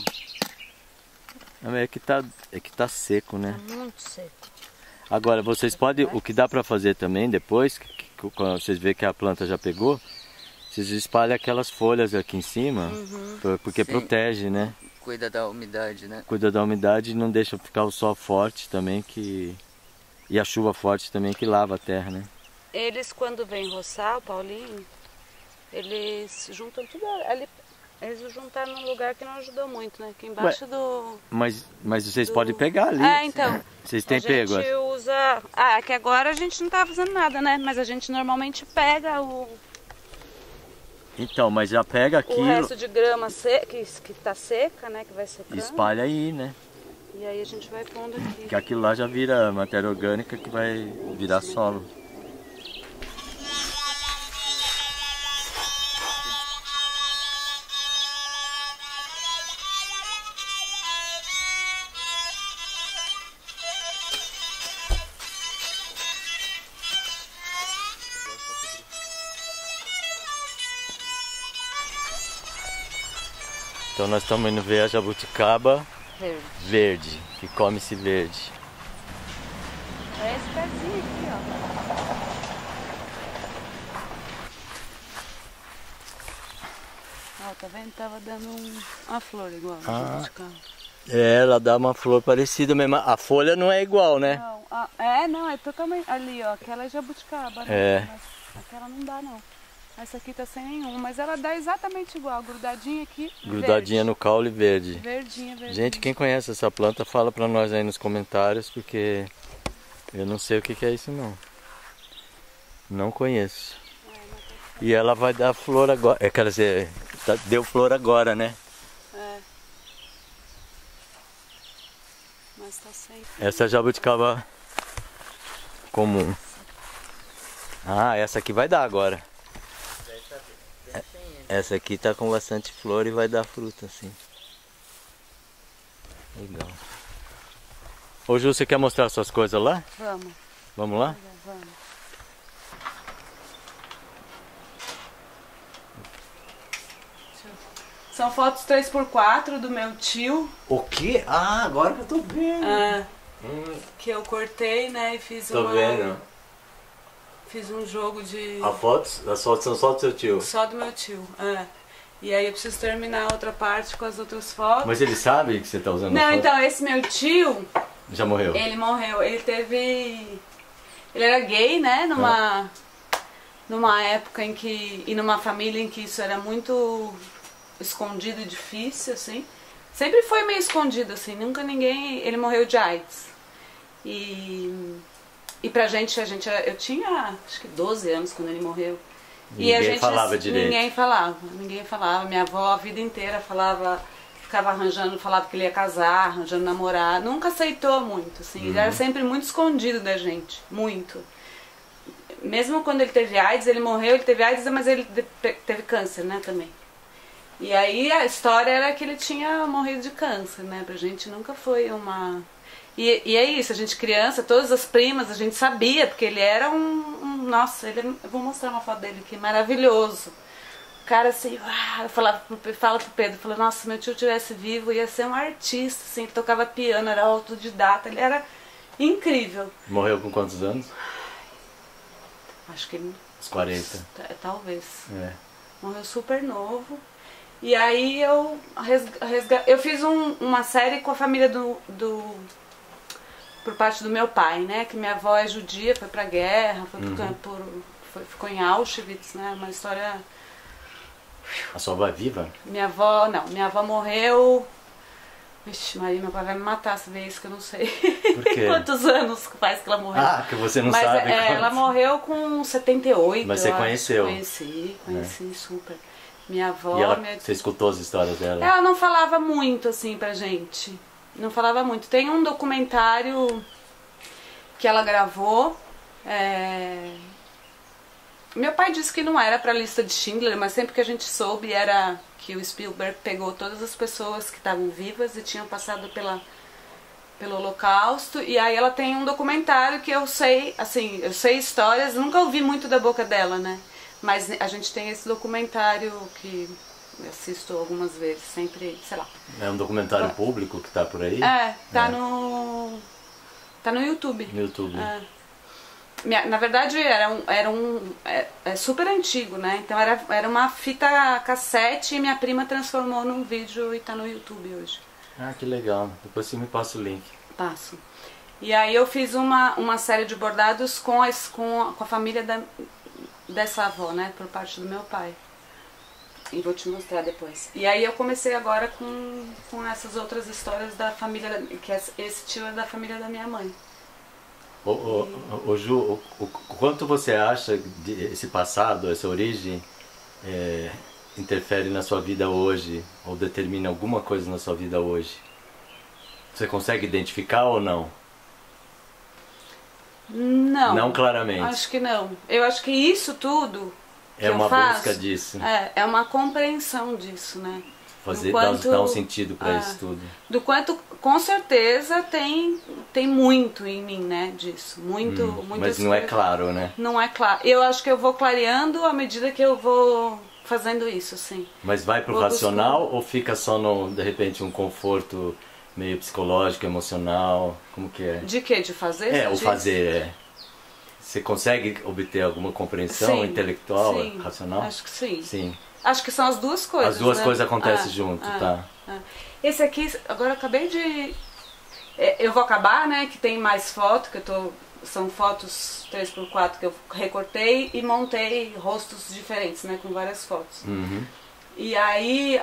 É que tá seco, né? Muito seco. Agora, vocês podem, o que dá pra fazer também depois, quando vocês verem que a planta já pegou, vocês espalham aquelas folhas aqui em cima, porque Sim. protege, né? Cuida da umidade, né? Cuida da umidade e não deixa ficar o sol forte também, e a chuva forte também, que lava a terra, né? Eles, quando vêm roçar, o Paulinho, eles juntam tudo ali. Eles juntaram num lugar que não ajudou muito, né? Aqui embaixo do... Mas vocês podem pegar ali. então. Vocês têm pego? A gente usa... é que agora a gente não tá usando nada, né? Mas a gente normalmente pega o Então, mas já pega aquilo resto de grama que tá seca, né? Que vai e secando. espalha aí, né? E aí a gente vai pondo aqui. Que aquilo lá já vira matéria orgânica que vai virar solo. Então nós estamos indo ver a jabuticaba verde, que come-se verde. É esse pezinho aqui, ó. Ó, tá vendo? Tava dando uma flor igual a jabuticaba. É, ela dá uma flor parecida mesmo. A folha não é igual, né? Não, não, é totalmente... Ali, ó, aquela é jabuticaba, né? É. Mas aquela não dá, não. Essa aqui tá sem nenhum, mas ela dá exatamente igual, grudadinha aqui, Grudadinha verde. no caule verde. Verdinha, verdinha. Gente, quem conhece essa planta, fala pra nós aí nos comentários, porque eu não sei o que é isso não. Não conheço. E ela vai dar flor agora. Quer dizer, deu flor agora, né? É. Mas tá sem. Essa é a jabuticaba comum. Ah, essa aqui vai dar agora. Essa aqui tá com bastante flor e vai dar fruta, assim. Legal. Ô Ju, você quer mostrar suas coisas lá? Vamos. Vamos lá? Vamos. São fotos 3x4 do meu tio. O quê? Ah, agora que eu tô vendo. Que eu cortei, né, e fiz Tô vendo. Fiz um jogo de... As fotos são só do seu tio. Só do meu tio, E aí eu preciso terminar a outra parte com as outras fotos. Mas ele sabe que você tá usando Não, foto? então, esse meu tio, Já morreu? ele morreu. Ele teve... Ele era gay, né, numa época em que... E numa família em que isso era muito escondido e difícil, assim. Sempre foi meio escondido, assim. Nunca ninguém... Ele morreu de AIDS. E pra gente, eu tinha acho que 12 anos quando ele morreu. Ninguém e a gente falava direito. Ninguém falava. Minha avó a vida inteira ficava arranjando, falava que ele ia casar, arranjando namorado. Nunca aceitou muito, assim. Ele era sempre muito escondido da gente, muito. Mesmo quando ele teve AIDS, ele morreu, ele teve AIDS, mas ele teve câncer, né, também. E aí a história era que ele tinha morrido de câncer, né? Pra gente nunca foi uma... E é isso, a gente criança, todas as primas, a gente sabia, porque ele era nossa, eu vou mostrar uma foto dele aqui, maravilhoso. O cara assim, fala pro Pedro, falou, nossa, se meu tio tivesse vivo, ia ser um artista, assim, que tocava piano, era autodidata, ele era incrível. Morreu com quantos anos? Acho que ele... Uns 40. Talvez. É. Morreu super novo. E aí eu fiz uma série com a família por parte do meu pai, né? Que minha avó é judia, foi pra guerra, ficou em Auschwitz, né? Uma história... A sua avó é viva? Minha avó morreu... Vixe, Maria, meu pai vai me matar se ver isso, que eu não sei. Por quê? Quantos anos faz que ela morreu. Ah, que você não sabe. Ela morreu com 78. Mas você conheceu? Conheci, super. Minha avó... E você escutou as histórias dela? Ela não falava muito, assim, pra gente. Não falava muito. Tem um documentário que ela gravou. Meu pai disse que não era pra lista de Schindler, mas sempre que a gente soube era que o Spielberg pegou todas as pessoas que estavam vivas e tinham passado pelo Holocausto. E aí ela tem um documentário que eu sei, assim, eu sei histórias, nunca ouvi muito da boca dela, né? Mas a gente tem esse documentário que eu assisto algumas vezes, sempre, sei lá. É um documentário público que tá por aí? Tá no YouTube. No YouTube. Na verdade é super antigo, né? Então era uma fita cassete e minha prima transformou num vídeo e tá no YouTube hoje. Ah, que legal. Depois você me passa o link. Passo. E aí eu fiz uma série de bordados com a família dessa avó, né? Por parte do meu pai. E vou te mostrar depois. E aí eu comecei agora com essas outras histórias da família, que esse tio é da família da minha mãe. Ô Ju, o quanto você acha de esse passado, essa origem, interfere na sua vida hoje, ou determina alguma coisa na sua vida hoje? Você consegue identificar ou não? Não. Não claramente. Acho que não. Eu acho que isso tudo que uma eu faço, busca disso. É uma compreensão disso, né? Dar um sentido para isso tudo. Do quanto, com certeza, tem muito em mim, né, disso. Muito. Mas não é claro, né? Não é claro. Eu acho que eu vou clareando à medida que eu vou fazendo isso, assim. Mas vai pro racional ou fica só de repente, um conforto meio psicológico, emocional? Como que é? De quê? De fazer? O fazer, Você consegue obter alguma compreensão intelectual, racional? Acho que sim. Sim. Acho que são as duas coisas. As duas coisas acontecem junto, tá? Esse aqui, agora eu acabei de... Eu vou acabar, né? Que tem mais foto, são fotos 3x4 que eu recortei e montei rostos diferentes, né? Com várias fotos. Uhum. E aí,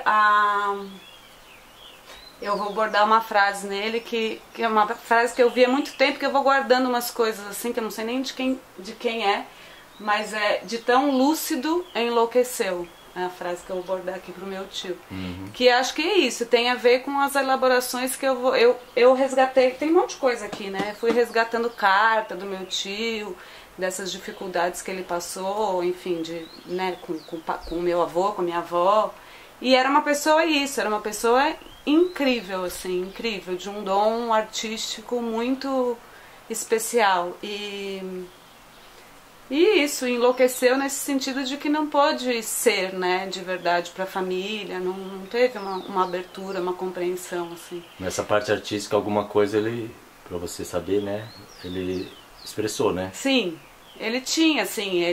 eu vou bordar uma frase nele, que é uma frase que eu vi há muito tempo, que eu vou guardando umas coisas assim, que eu não sei nem de quem é, mas de tão lúcido enlouqueceu. É a frase que eu vou bordar aqui pro meu tio. Uhum. Que acho que é isso, tem a ver com as elaborações que eu resgatei. Tem um monte de coisa aqui, né? Fui resgatando carta do meu tio, dessas dificuldades que ele passou, enfim, né, com o meu avô, com a minha avó. E era uma pessoa era uma pessoa incrível, assim, incrível, de um dom artístico muito especial. E isso enlouqueceu nesse sentido de que não pôde ser, né, de verdade para a família, não teve uma abertura, uma compreensão, assim. Nessa parte artística, alguma coisa para você saber, né, ele expressou, né? Sim, ele tinha, assim,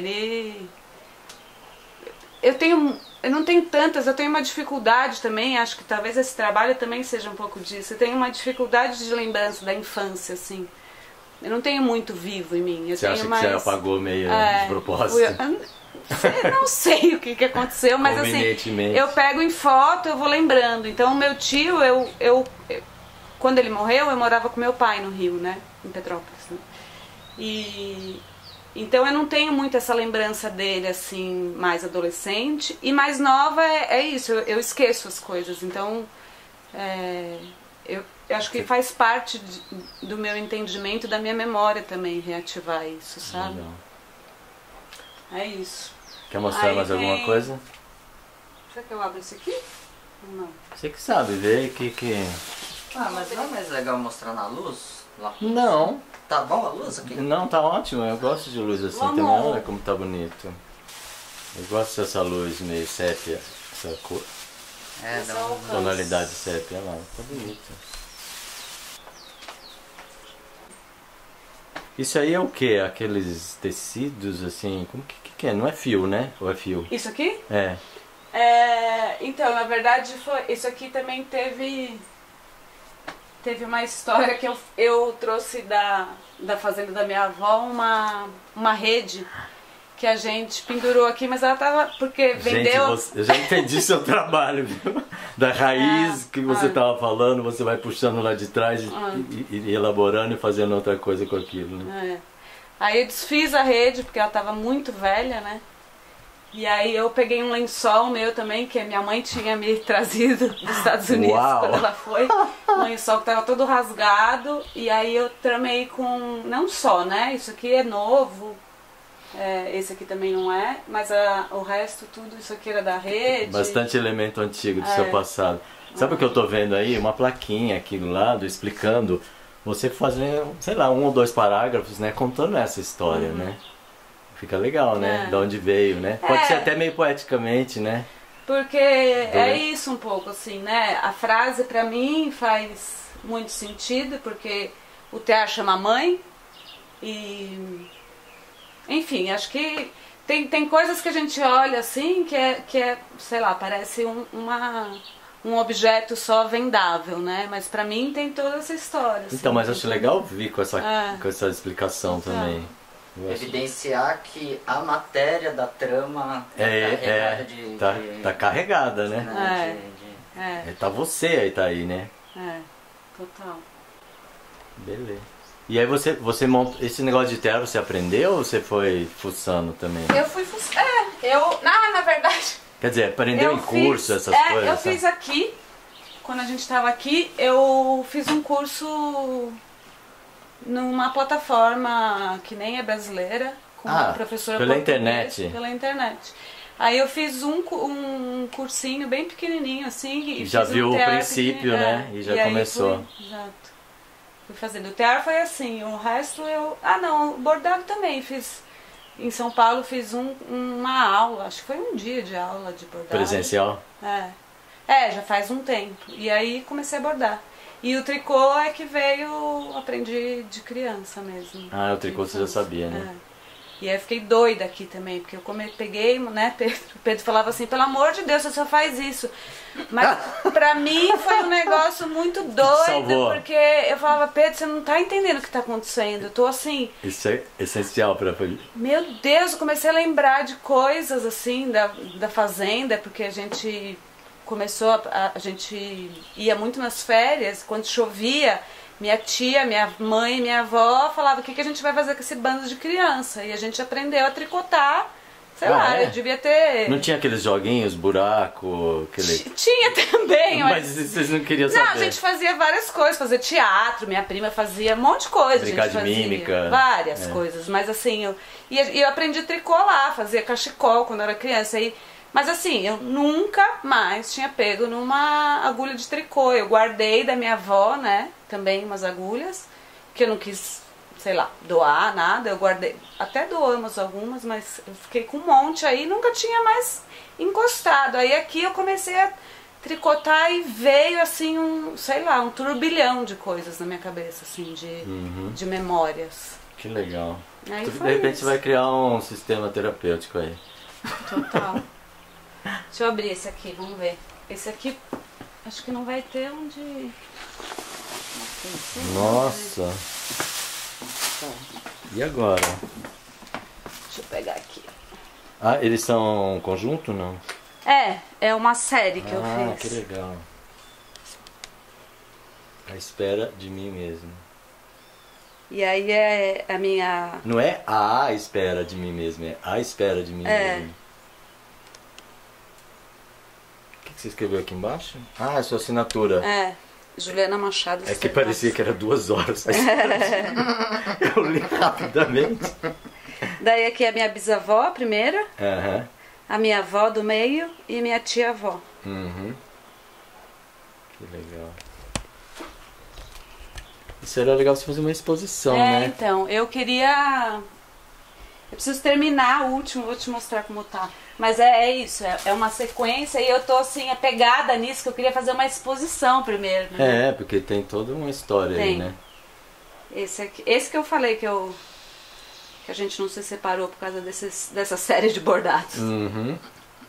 eu não tenho tantas, eu tenho uma dificuldade também, acho que talvez esse trabalho também seja um pouco disso. Eu tenho uma dificuldade de lembrança da infância, assim. Eu não tenho muito vivo em mim. Você acha que você apagou meio de propósito? Eu não sei o que aconteceu, mas assim, eu pego em foto, eu vou lembrando. Então, o meu tio, quando ele morreu, eu morava com meu pai no Rio, né? Em Petrópolis. Né? Então, eu não tenho muito essa lembrança dele, assim, mais adolescente. E mais nova é isso, eu esqueço as coisas. Então, eu acho que faz parte do meu entendimento, da minha memória também, reativar isso, sabe? Legal. É isso. Quer mostrar mais alguma coisa? Deixa Será que eu abro esse aqui? Ou não? Você que sabe, vê que... Ah, mas não é mais legal mostrar na luz? Lá? Não. Tá bom a luz aqui? Não, tá ótimo. Eu gosto de luz assim também. Olha como tá bonito. Eu gosto dessa luz meio sépia. Essa cor. É, dá um... Tonalidade sépia. Olha lá, tá bonito. Isso aí é o que? Aqueles tecidos assim... Como que é? Não é fio, né? Ou é fio? Isso aqui? É. Então, na verdade, isso aqui também teve uma história que eu trouxe da fazenda da minha avó uma rede que a gente pendurou aqui, mas ela tava... Porque vendeu... Gente, eu já entendi seu trabalho, viu? Da raiz que você tava falando, você vai puxando lá de trás e elaborando e fazendo outra coisa com aquilo, né? Aí eu desfiz a rede, porque ela tava muito velha, né? E aí eu peguei um lençol meu também, que a minha mãe tinha me trazido dos Estados Unidos. Uau. Quando ela foi. Um lençol que tava todo rasgado. E aí eu tramei com... Não só, né? Isso aqui é novo. Esse aqui também não é. Mas o resto, tudo isso aqui era da rede. Bastante elemento antigo do seu passado. Sabe o que eu tô vendo aí? Uma plaquinha aqui do lado explicando. Você fazer, sei lá, 1 ou 2 parágrafos, né? Contando essa história, né? Fica legal, né? De onde veio, né? Pode ser até meio poeticamente, né? Porque é isso um pouco, assim, né? A frase pra mim faz muito sentido, porque o Tear chama mãe e... Enfim, acho que tem coisas que a gente olha assim que é sei lá, parece um objeto só vendável, né? Mas pra mim tem toda essa história. Assim, então, mas acho legal vir com essa explicação também. Evidenciar que a matéria da trama tá carregada, né? Tá você aí, tá aí, né? Total. Beleza. E aí você monta... Esse negócio de tear, você aprendeu ou você foi fuçando também? Eu fui fuçando. Na verdade... Quer dizer, aprendeu em curso essas coisas? Eu fiz aqui, quando a gente estava aqui, eu fiz um curso numa plataforma que nem é brasileira, com uma professora pela internet. Pela internet. Aí eu fiz um cursinho bem pequenininho, assim. E já viu o princípio, né? E já começou. Exato. Fui fazendo. O tear foi assim, o resto eu... o bordado também fiz. Em São Paulo fiz uma aula, acho que foi um dia de aula de bordado. Presencial? Já faz um tempo. E aí comecei a bordar. E o tricô é que veio, aprendi de criança mesmo. O tricô você já sabia, né? E aí eu fiquei doida aqui também, porque eu peguei, né, Pedro falava assim, pelo amor de Deus, você só faz isso. Mas pra mim foi um negócio muito doido, porque eu falava, Pedro, você não tá entendendo o que tá acontecendo, eu tô assim... Isso é essencial pra... Meu Deus, eu comecei a lembrar de coisas assim, da fazenda, porque a gente começou, a gente ia muito nas férias, quando chovia... Minha tia, minha mãe, minha avó falava o que a gente vai fazer com esse bando de criança. E a gente aprendeu a tricotar, sei lá, eu devia ter... Não tinha aqueles joguinhos, buraco, aquele... Tinha também, mas vocês não queriam saber. Não, a gente fazia várias coisas, fazia teatro, minha prima fazia um monte de coisa. Brincar de mímica. Várias coisas, mas assim, eu aprendi tricô lá, fazia cachecol quando eu era criança. Mas assim, eu nunca mais tinha pego numa agulha de tricô. Eu guardei da minha avó, né, também umas agulhas, que eu não quis, sei lá, doar nada. Eu guardei, até doamos algumas, mas eu fiquei com um monte aí, nunca tinha mais encostado. Aí aqui eu comecei a tricotar e veio assim um turbilhão de coisas na minha cabeça, assim, de memórias. Que legal. Aí de repente você vai criar um sistema terapêutico aí. Total. Deixa eu abrir esse aqui, vamos ver. Esse aqui, acho que não vai ter onde... Nossa! E agora? Deixa eu pegar aqui. Eles são um conjunto, não? É uma série que eu fiz. Que legal. À espera de mim mesmo. E aí é a minha... Não é a espera de mim mesmo, é a espera de mim mesmo. O que você escreveu aqui embaixo? A sua assinatura. Juliana Machado. É que parecia que era 2 horas. Eu li rapidamente. Daí aqui é a minha bisavó, a primeira. a minha avó do meio e minha tia-avó. Uhum. Que legal. Isso era legal você fazer uma exposição, né? Então, eu queria... Eu preciso terminar o último, vou te mostrar como tá. Mas é isso, é uma sequência e eu tô assim, apegada nisso, que eu queria fazer uma exposição primeiro. Né? Porque tem toda uma história aí, né? Esse que eu falei que a gente não se separou por causa dessa série de bordados. Uhum.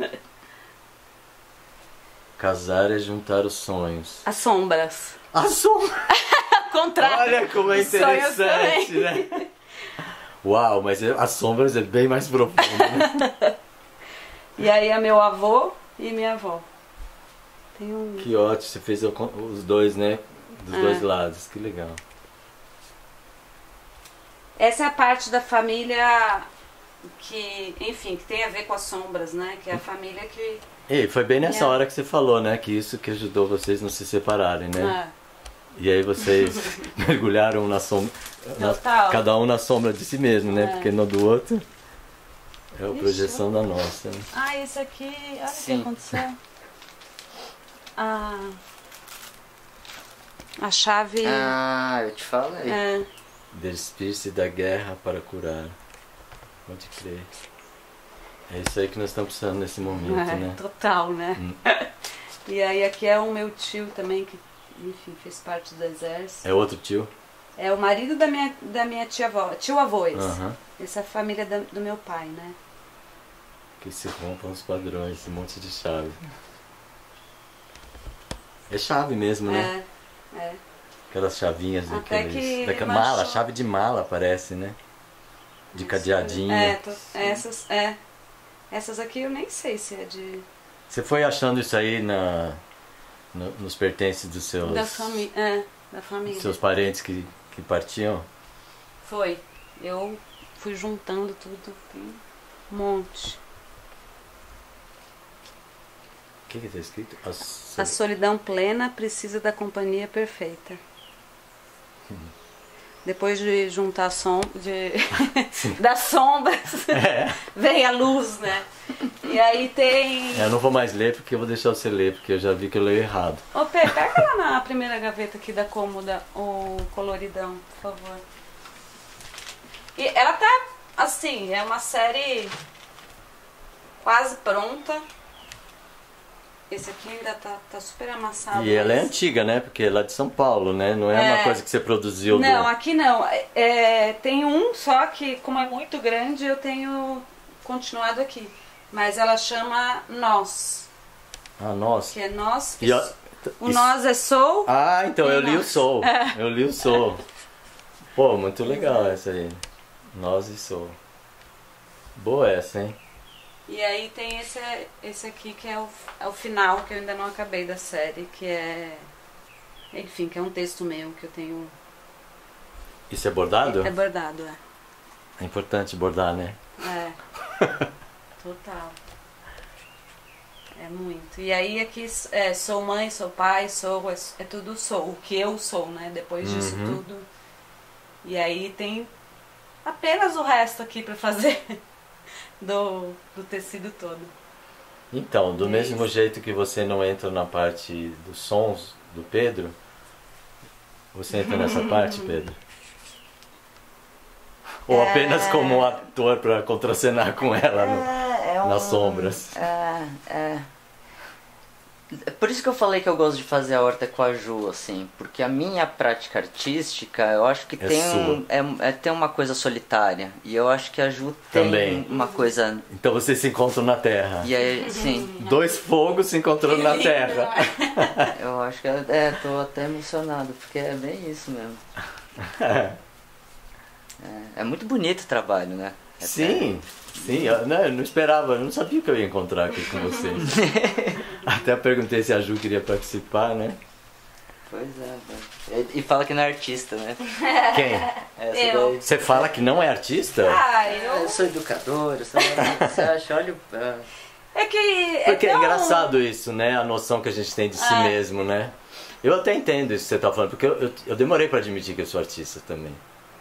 Casar é juntar os sonhos. As sombras. As sombras! Contrário. Olha como é interessante, né? Uau, mas as sombras é bem mais profundo, né? E aí é meu avô e minha avó. Tem um... Que ótimo, você fez os dois, né? Dos dois lados, que legal. Essa é a parte da família que, enfim, que tem a ver com as sombras, né? Que é a família que... E foi bem nessa hora que você falou, né? Que isso que ajudou vocês não se separarem, né? E aí vocês mergulharam na sombra, cada um na sombra de si mesmo, né? Porque no do outro é a projeção da nossa. Né? Ah, esse aqui, olha o que aconteceu. A chave... Ah, eu te falei. Despir-se da guerra para curar. Pode crer. É isso aí que nós estamos precisando nesse momento, né? Total, né? E aí aqui é o meu tio também, que, enfim, fez parte do exército. É outro tio? É o marido da minha tia-avó, tio-avô esse. Essa é a família do meu pai, né? Que se rompam os padrões, esse monte de chave. É chave mesmo, né? É. Aquelas chavinhas daquela manchou. mala, chave de mala parece, né? De cadeadinho. Essas aqui eu nem sei se é de... Você foi achando isso aí nos pertences dos seus... Da família. Seus parentes que partiam? Foi. Eu fui juntando tudo. Tem um monte. O que está escrito? A solidão plena precisa da companhia perfeita. Depois de juntar das sombras, vem a luz, né? E aí tem... Eu não vou mais ler porque eu vou deixar você ler, porque eu já vi que eu leio errado. Ô Pê, pega lá na primeira gaveta aqui da cômoda o coloridão, por favor. E ela tá, assim, é uma série quase pronta. Esse aqui ainda tá super amassado. E ela é antiga, né? Porque ela é de São Paulo, né? Não é uma coisa que você produziu. Não, aqui não. Tem um só que, como é muito grande, eu tenho continuado aqui. Mas ela chama Nós. Ah, Nós. Que é Nós. O Isso. Nós é Soul. Ah, então eu li o Soul. Eu li o Soul. Pô, muito legal essa aí. Nós e Soul. Boa essa, hein? E aí tem esse aqui que é o final, que eu ainda não acabei da série, que é... Enfim, que é um texto meu que eu tenho... Isso é bordado? É bordado, É importante bordar, né? Total. É muito. E aí aqui sou mãe, sou pai, é tudo sou, o que eu sou, né? Depois disso tudo. E aí tem apenas o resto aqui pra fazer. Do tecido todo. Então, do mesmo jeito que você não entra na parte dos sons do Pedro, você entra nessa parte, Pedro? Ou apenas como um ator para contracenar com ela nas sombras? Por isso que eu falei que eu gosto de fazer a horta com a Ju, assim, porque a minha prática artística, eu acho que tem uma coisa solitária, e eu acho que a Ju tem também uma coisa... Então vocês se encontram na terra. E aí, sim. Dois fogos se encontrando na terra. Eu acho que tô até emocionado, porque é bem isso mesmo. É muito bonito o trabalho, né? Sim. Eu não esperava, eu não sabia que eu ia encontrar aqui com vocês. Até perguntei se a Ju queria participar, né? Pois é. E fala que não é artista, né? Quem? Você fala que não é artista? Eu sou educador, você acha, olha... Porque é engraçado isso, né? A noção que a gente tem de si mesmo, né? Eu até entendo isso que você tá falando, porque eu demorei para admitir que eu sou artista também.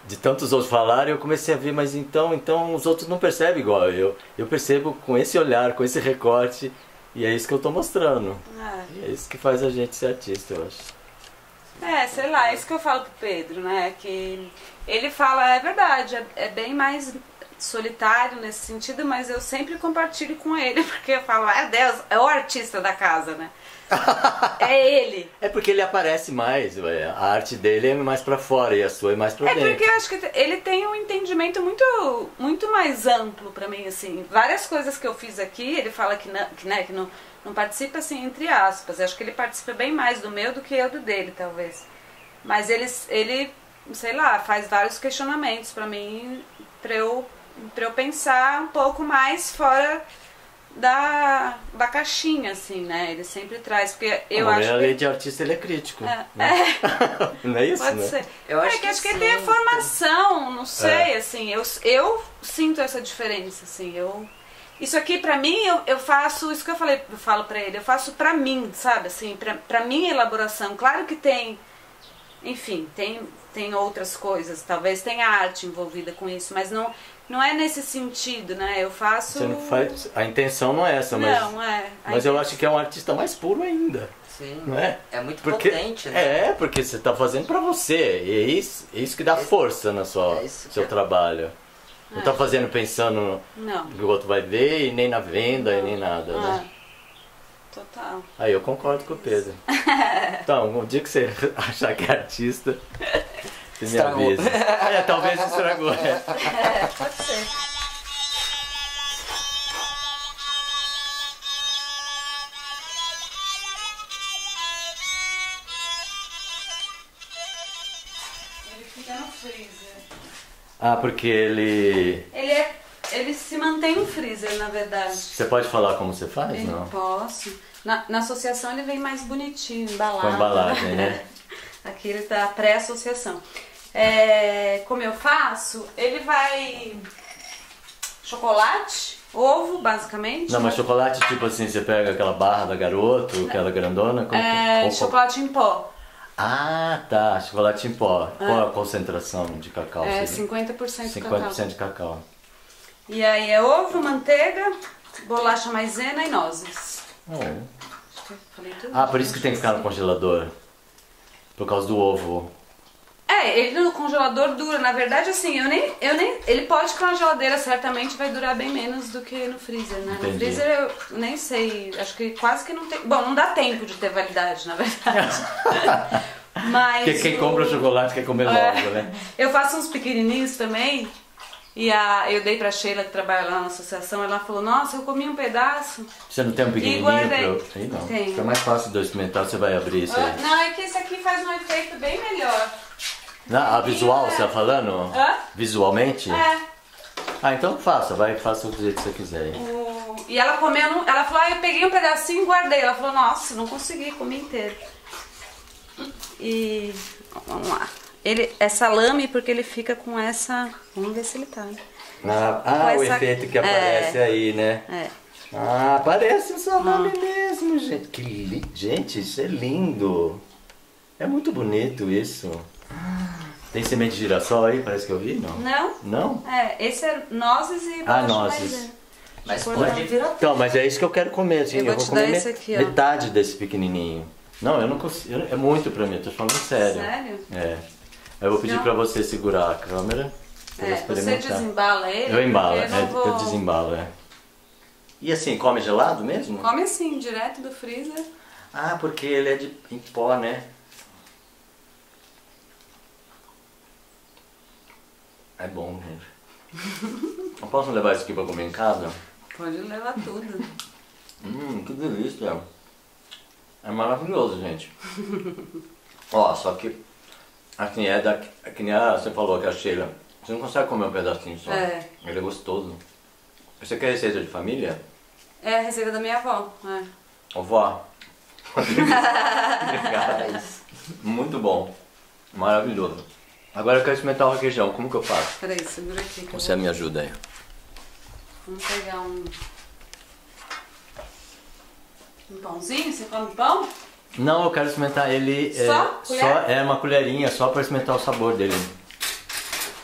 de tantos outros falarem, eu comecei a ver, mas então os outros não percebem igual eu. Eu percebo com esse olhar, com esse recorte, e é isso que eu tô mostrando. E é isso que faz a gente ser artista, eu acho. Sei lá, é isso que eu falo pro Pedro, né? Que ele fala, é verdade, é bem mais solitário nesse sentido, mas eu sempre compartilho com ele, porque eu falo, Deus, é o artista da casa, né? É ele. É porque ele aparece mais, a arte dele é mais pra fora e a sua é mais pra dentro. É porque eu acho que ele tem um entendimento muito mais amplo pra mim, assim. Várias coisas que eu fiz aqui, ele fala que não participa, assim, entre aspas. Eu acho que ele participa bem mais do meu do que eu do dele, talvez. Mas ele sei lá, faz vários questionamentos pra mim, pra eu pensar um pouco mais fora da caixinha, assim, né? Ele sempre traz, porque eu acho que... além de artista, ele é crítico. Né? Não é isso, pode né? ser. Eu acho que ele tem a formação, não sei, assim, eu sinto essa diferença, assim, isso aqui pra mim, eu faço, isso que eu falo pra ele, eu faço pra mim, sabe, assim, pra minha elaboração. Claro que tem, enfim, tem outras coisas, talvez tenha arte envolvida com isso, mas não é nesse sentido, né? Eu faço... Você não faz... A intenção não é essa, mas eu acho que é um artista mais puro ainda. Sim, não é? É muito potente, né? Porque você está fazendo para você. E é isso que dá força no seu trabalho. Não está fazendo pensando no que o outro vai ver, e nem na venda, e nem nada, né? Total. Aí eu concordo com o Pedro. Então, um dia que você achar que é artista... Você me avisa. Talvez estragou. Pode ser. Ele fica no freezer. Porque ele... Ele se mantém no freezer, na verdade. Você pode falar como você faz, não? Posso. Na associação ele vem mais bonitinho, embalado. Com embalagem, né? Aqui ele tá pré-associação. Como eu faço, ele vai chocolate, ovo, basicamente. Não, mas chocolate tipo assim, você pega aquela barra da Garoto, aquela grandona? Chocolate em pó. Ah, tá, chocolate em pó. Qual a concentração de cacau? 50% de cacau. 50% de cacau. E aí é ovo, manteiga, bolacha maisena e nozes. Por isso que tem que ficar no congelador. Por causa do ovo. Ele no congelador dura. Na verdade, assim, ele pode ficar na geladeira, certamente vai durar bem menos do que no freezer, né? Entendi. No freezer eu nem sei, acho que quase que não tem. Bom, não dá tempo de ter validade, na verdade. Mas porque quem compra o chocolate quer comer logo, né? Eu faço uns pequenininhos também. E eu dei pra Sheila, que trabalha lá na associação, ela falou, nossa, eu comi um pedaço. Você não tem um pequenininho pra eu... Aí não. Tenho. Fica mais fácil de eu experimentar, você vai abrir isso aí. Não, é que esse aqui faz um efeito bem melhor. A visual, você tá falando? Visualmente? Então faça do jeito que você quiser. E ela comeu, ela falou, eu peguei um pedacinho e guardei. Ela falou, nossa, não consegui, comi inteiro. E vamos lá. Ele é salame porque ele fica com essa... Vamos ver se ele tá. O efeito que aparece aí, né? Parece um salame mesmo, gente. Gente, isso é lindo. É muito bonito isso. Tem semente de girassol aí? Parece que eu vi, não? Não. Não? Esse é nozes e bolacha nozes. Mas pode virar. Então, mas é isso que eu quero comer, assim. Eu vou comer esse aqui, metade desse pequenininho. Não, eu não consigo. É muito pra mim, eu tô falando sério. Sério? Eu vou pedir pra você segurar a câmera. Você desembala ele? Eu embalo, eu desembalo, E assim, come gelado mesmo? Come assim, direto do freezer. Porque ele é em pó, né? É bom, gente. Eu posso levar isso aqui pra comer em casa? Pode levar tudo. Que delícia. É maravilhoso, gente. Só que assim, que nem você falou que a Sheila, você não consegue comer um pedacinho só. Ele é gostoso. Você quer receita de família? É a receita da minha avó. Vó. Obrigado. Muito bom. Maravilhoso. Agora eu quero experimentar o requeijão. Como que eu faço? Peraí, segura aqui. Você me ajuda aí. Vamos pegar um pãozinho. Você come pão? Não, eu quero experimentar ele... Só? Só uma colherinha, só para experimentar o sabor dele.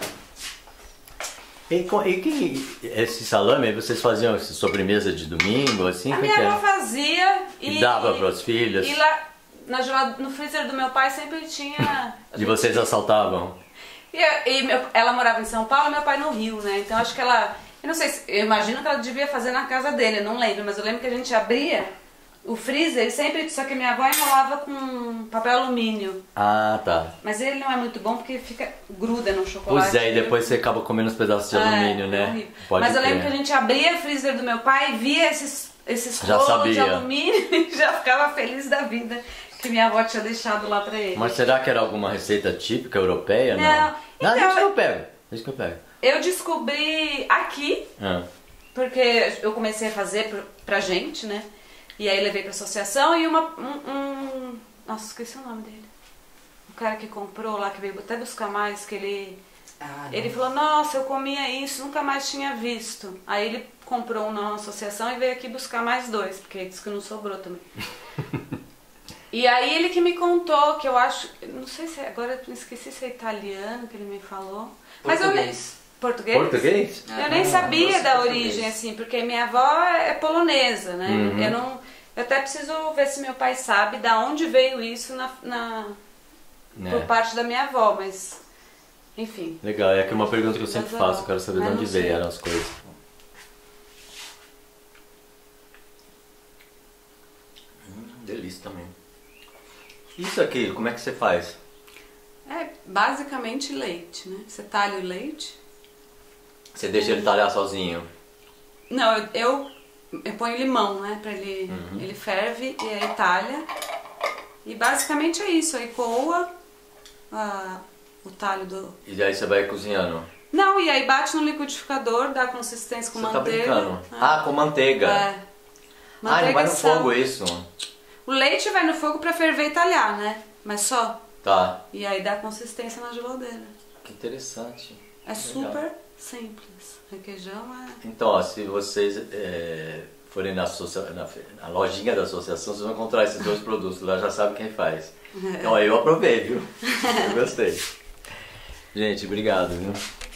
Esse salame, vocês faziam sobremesa de domingo, assim? A minha avó fazia e dava para os filhos? E lá no freezer do meu pai sempre tinha... E vocês assaltavam? Ela morava em São Paulo e meu pai no Rio, né? Então acho que ela... Eu não sei, eu imagino que ela devia fazer na casa dele, eu não lembro. Mas eu lembro que a gente abria o freezer e sempre... Só que minha avó enrolava com papel alumínio. Ah, tá. Mas ele não é muito bom porque gruda no chocolate. Pois é, e depois você acaba comendo os pedaços de alumínio, né? Mas eu lembro que a gente abria o freezer do meu pai e via esses rolos de alumínio e já ficava feliz da vida que minha avó tinha deixado lá pra ele. Mas será que era alguma receita típica europeia? Não. Não, deixa que eu pego. Deixa que eu pego. Eu descobri aqui, porque eu comecei a fazer pra gente, né? E aí levei pra associação e nossa, esqueci o nome dele. O cara que comprou lá, que veio até buscar mais, que ele falou, nossa, eu comia isso, nunca mais tinha visto. Aí ele comprou um na associação e veio aqui buscar mais 2, porque disse que não sobrou também. E aí ele que me contou, que eu acho, não sei se agora eu esqueci se é italiano que ele me falou. Português. Português? Português? Eu nem sabia da origem, assim, porque minha avó é polonesa, né? Eu até preciso ver se meu pai sabe da onde veio isso por parte da minha avó, mas enfim. Legal, é aqui uma pergunta que eu sempre faço, eu quero saber de onde vieram as coisas. Delícia também. Isso aqui, como é que você faz? É basicamente leite, né? Você talha o leite. Você deixa ele talhar sozinho? Não, eu ponho limão, né? Pra ele ferve e aí talha. E basicamente é isso, aí coa o talho do... E daí você vai cozinhando? Não, e aí bate no liquidificador, dá consistência com manteiga. Você tá brincando? Com manteiga. Manteiga não vai no fogo isso? O leite vai no fogo pra ferver e talhar, né? Mas só. Tá. E aí dá consistência na geladeira. Que interessante. É super simples. Requeijão Então, ó, se vocês forem na lojinha da associação, vocês vão encontrar esses 2 produtos. Lá já sabe quem faz. Então, eu aprovei, viu? Eu gostei. Gente, obrigado, viu?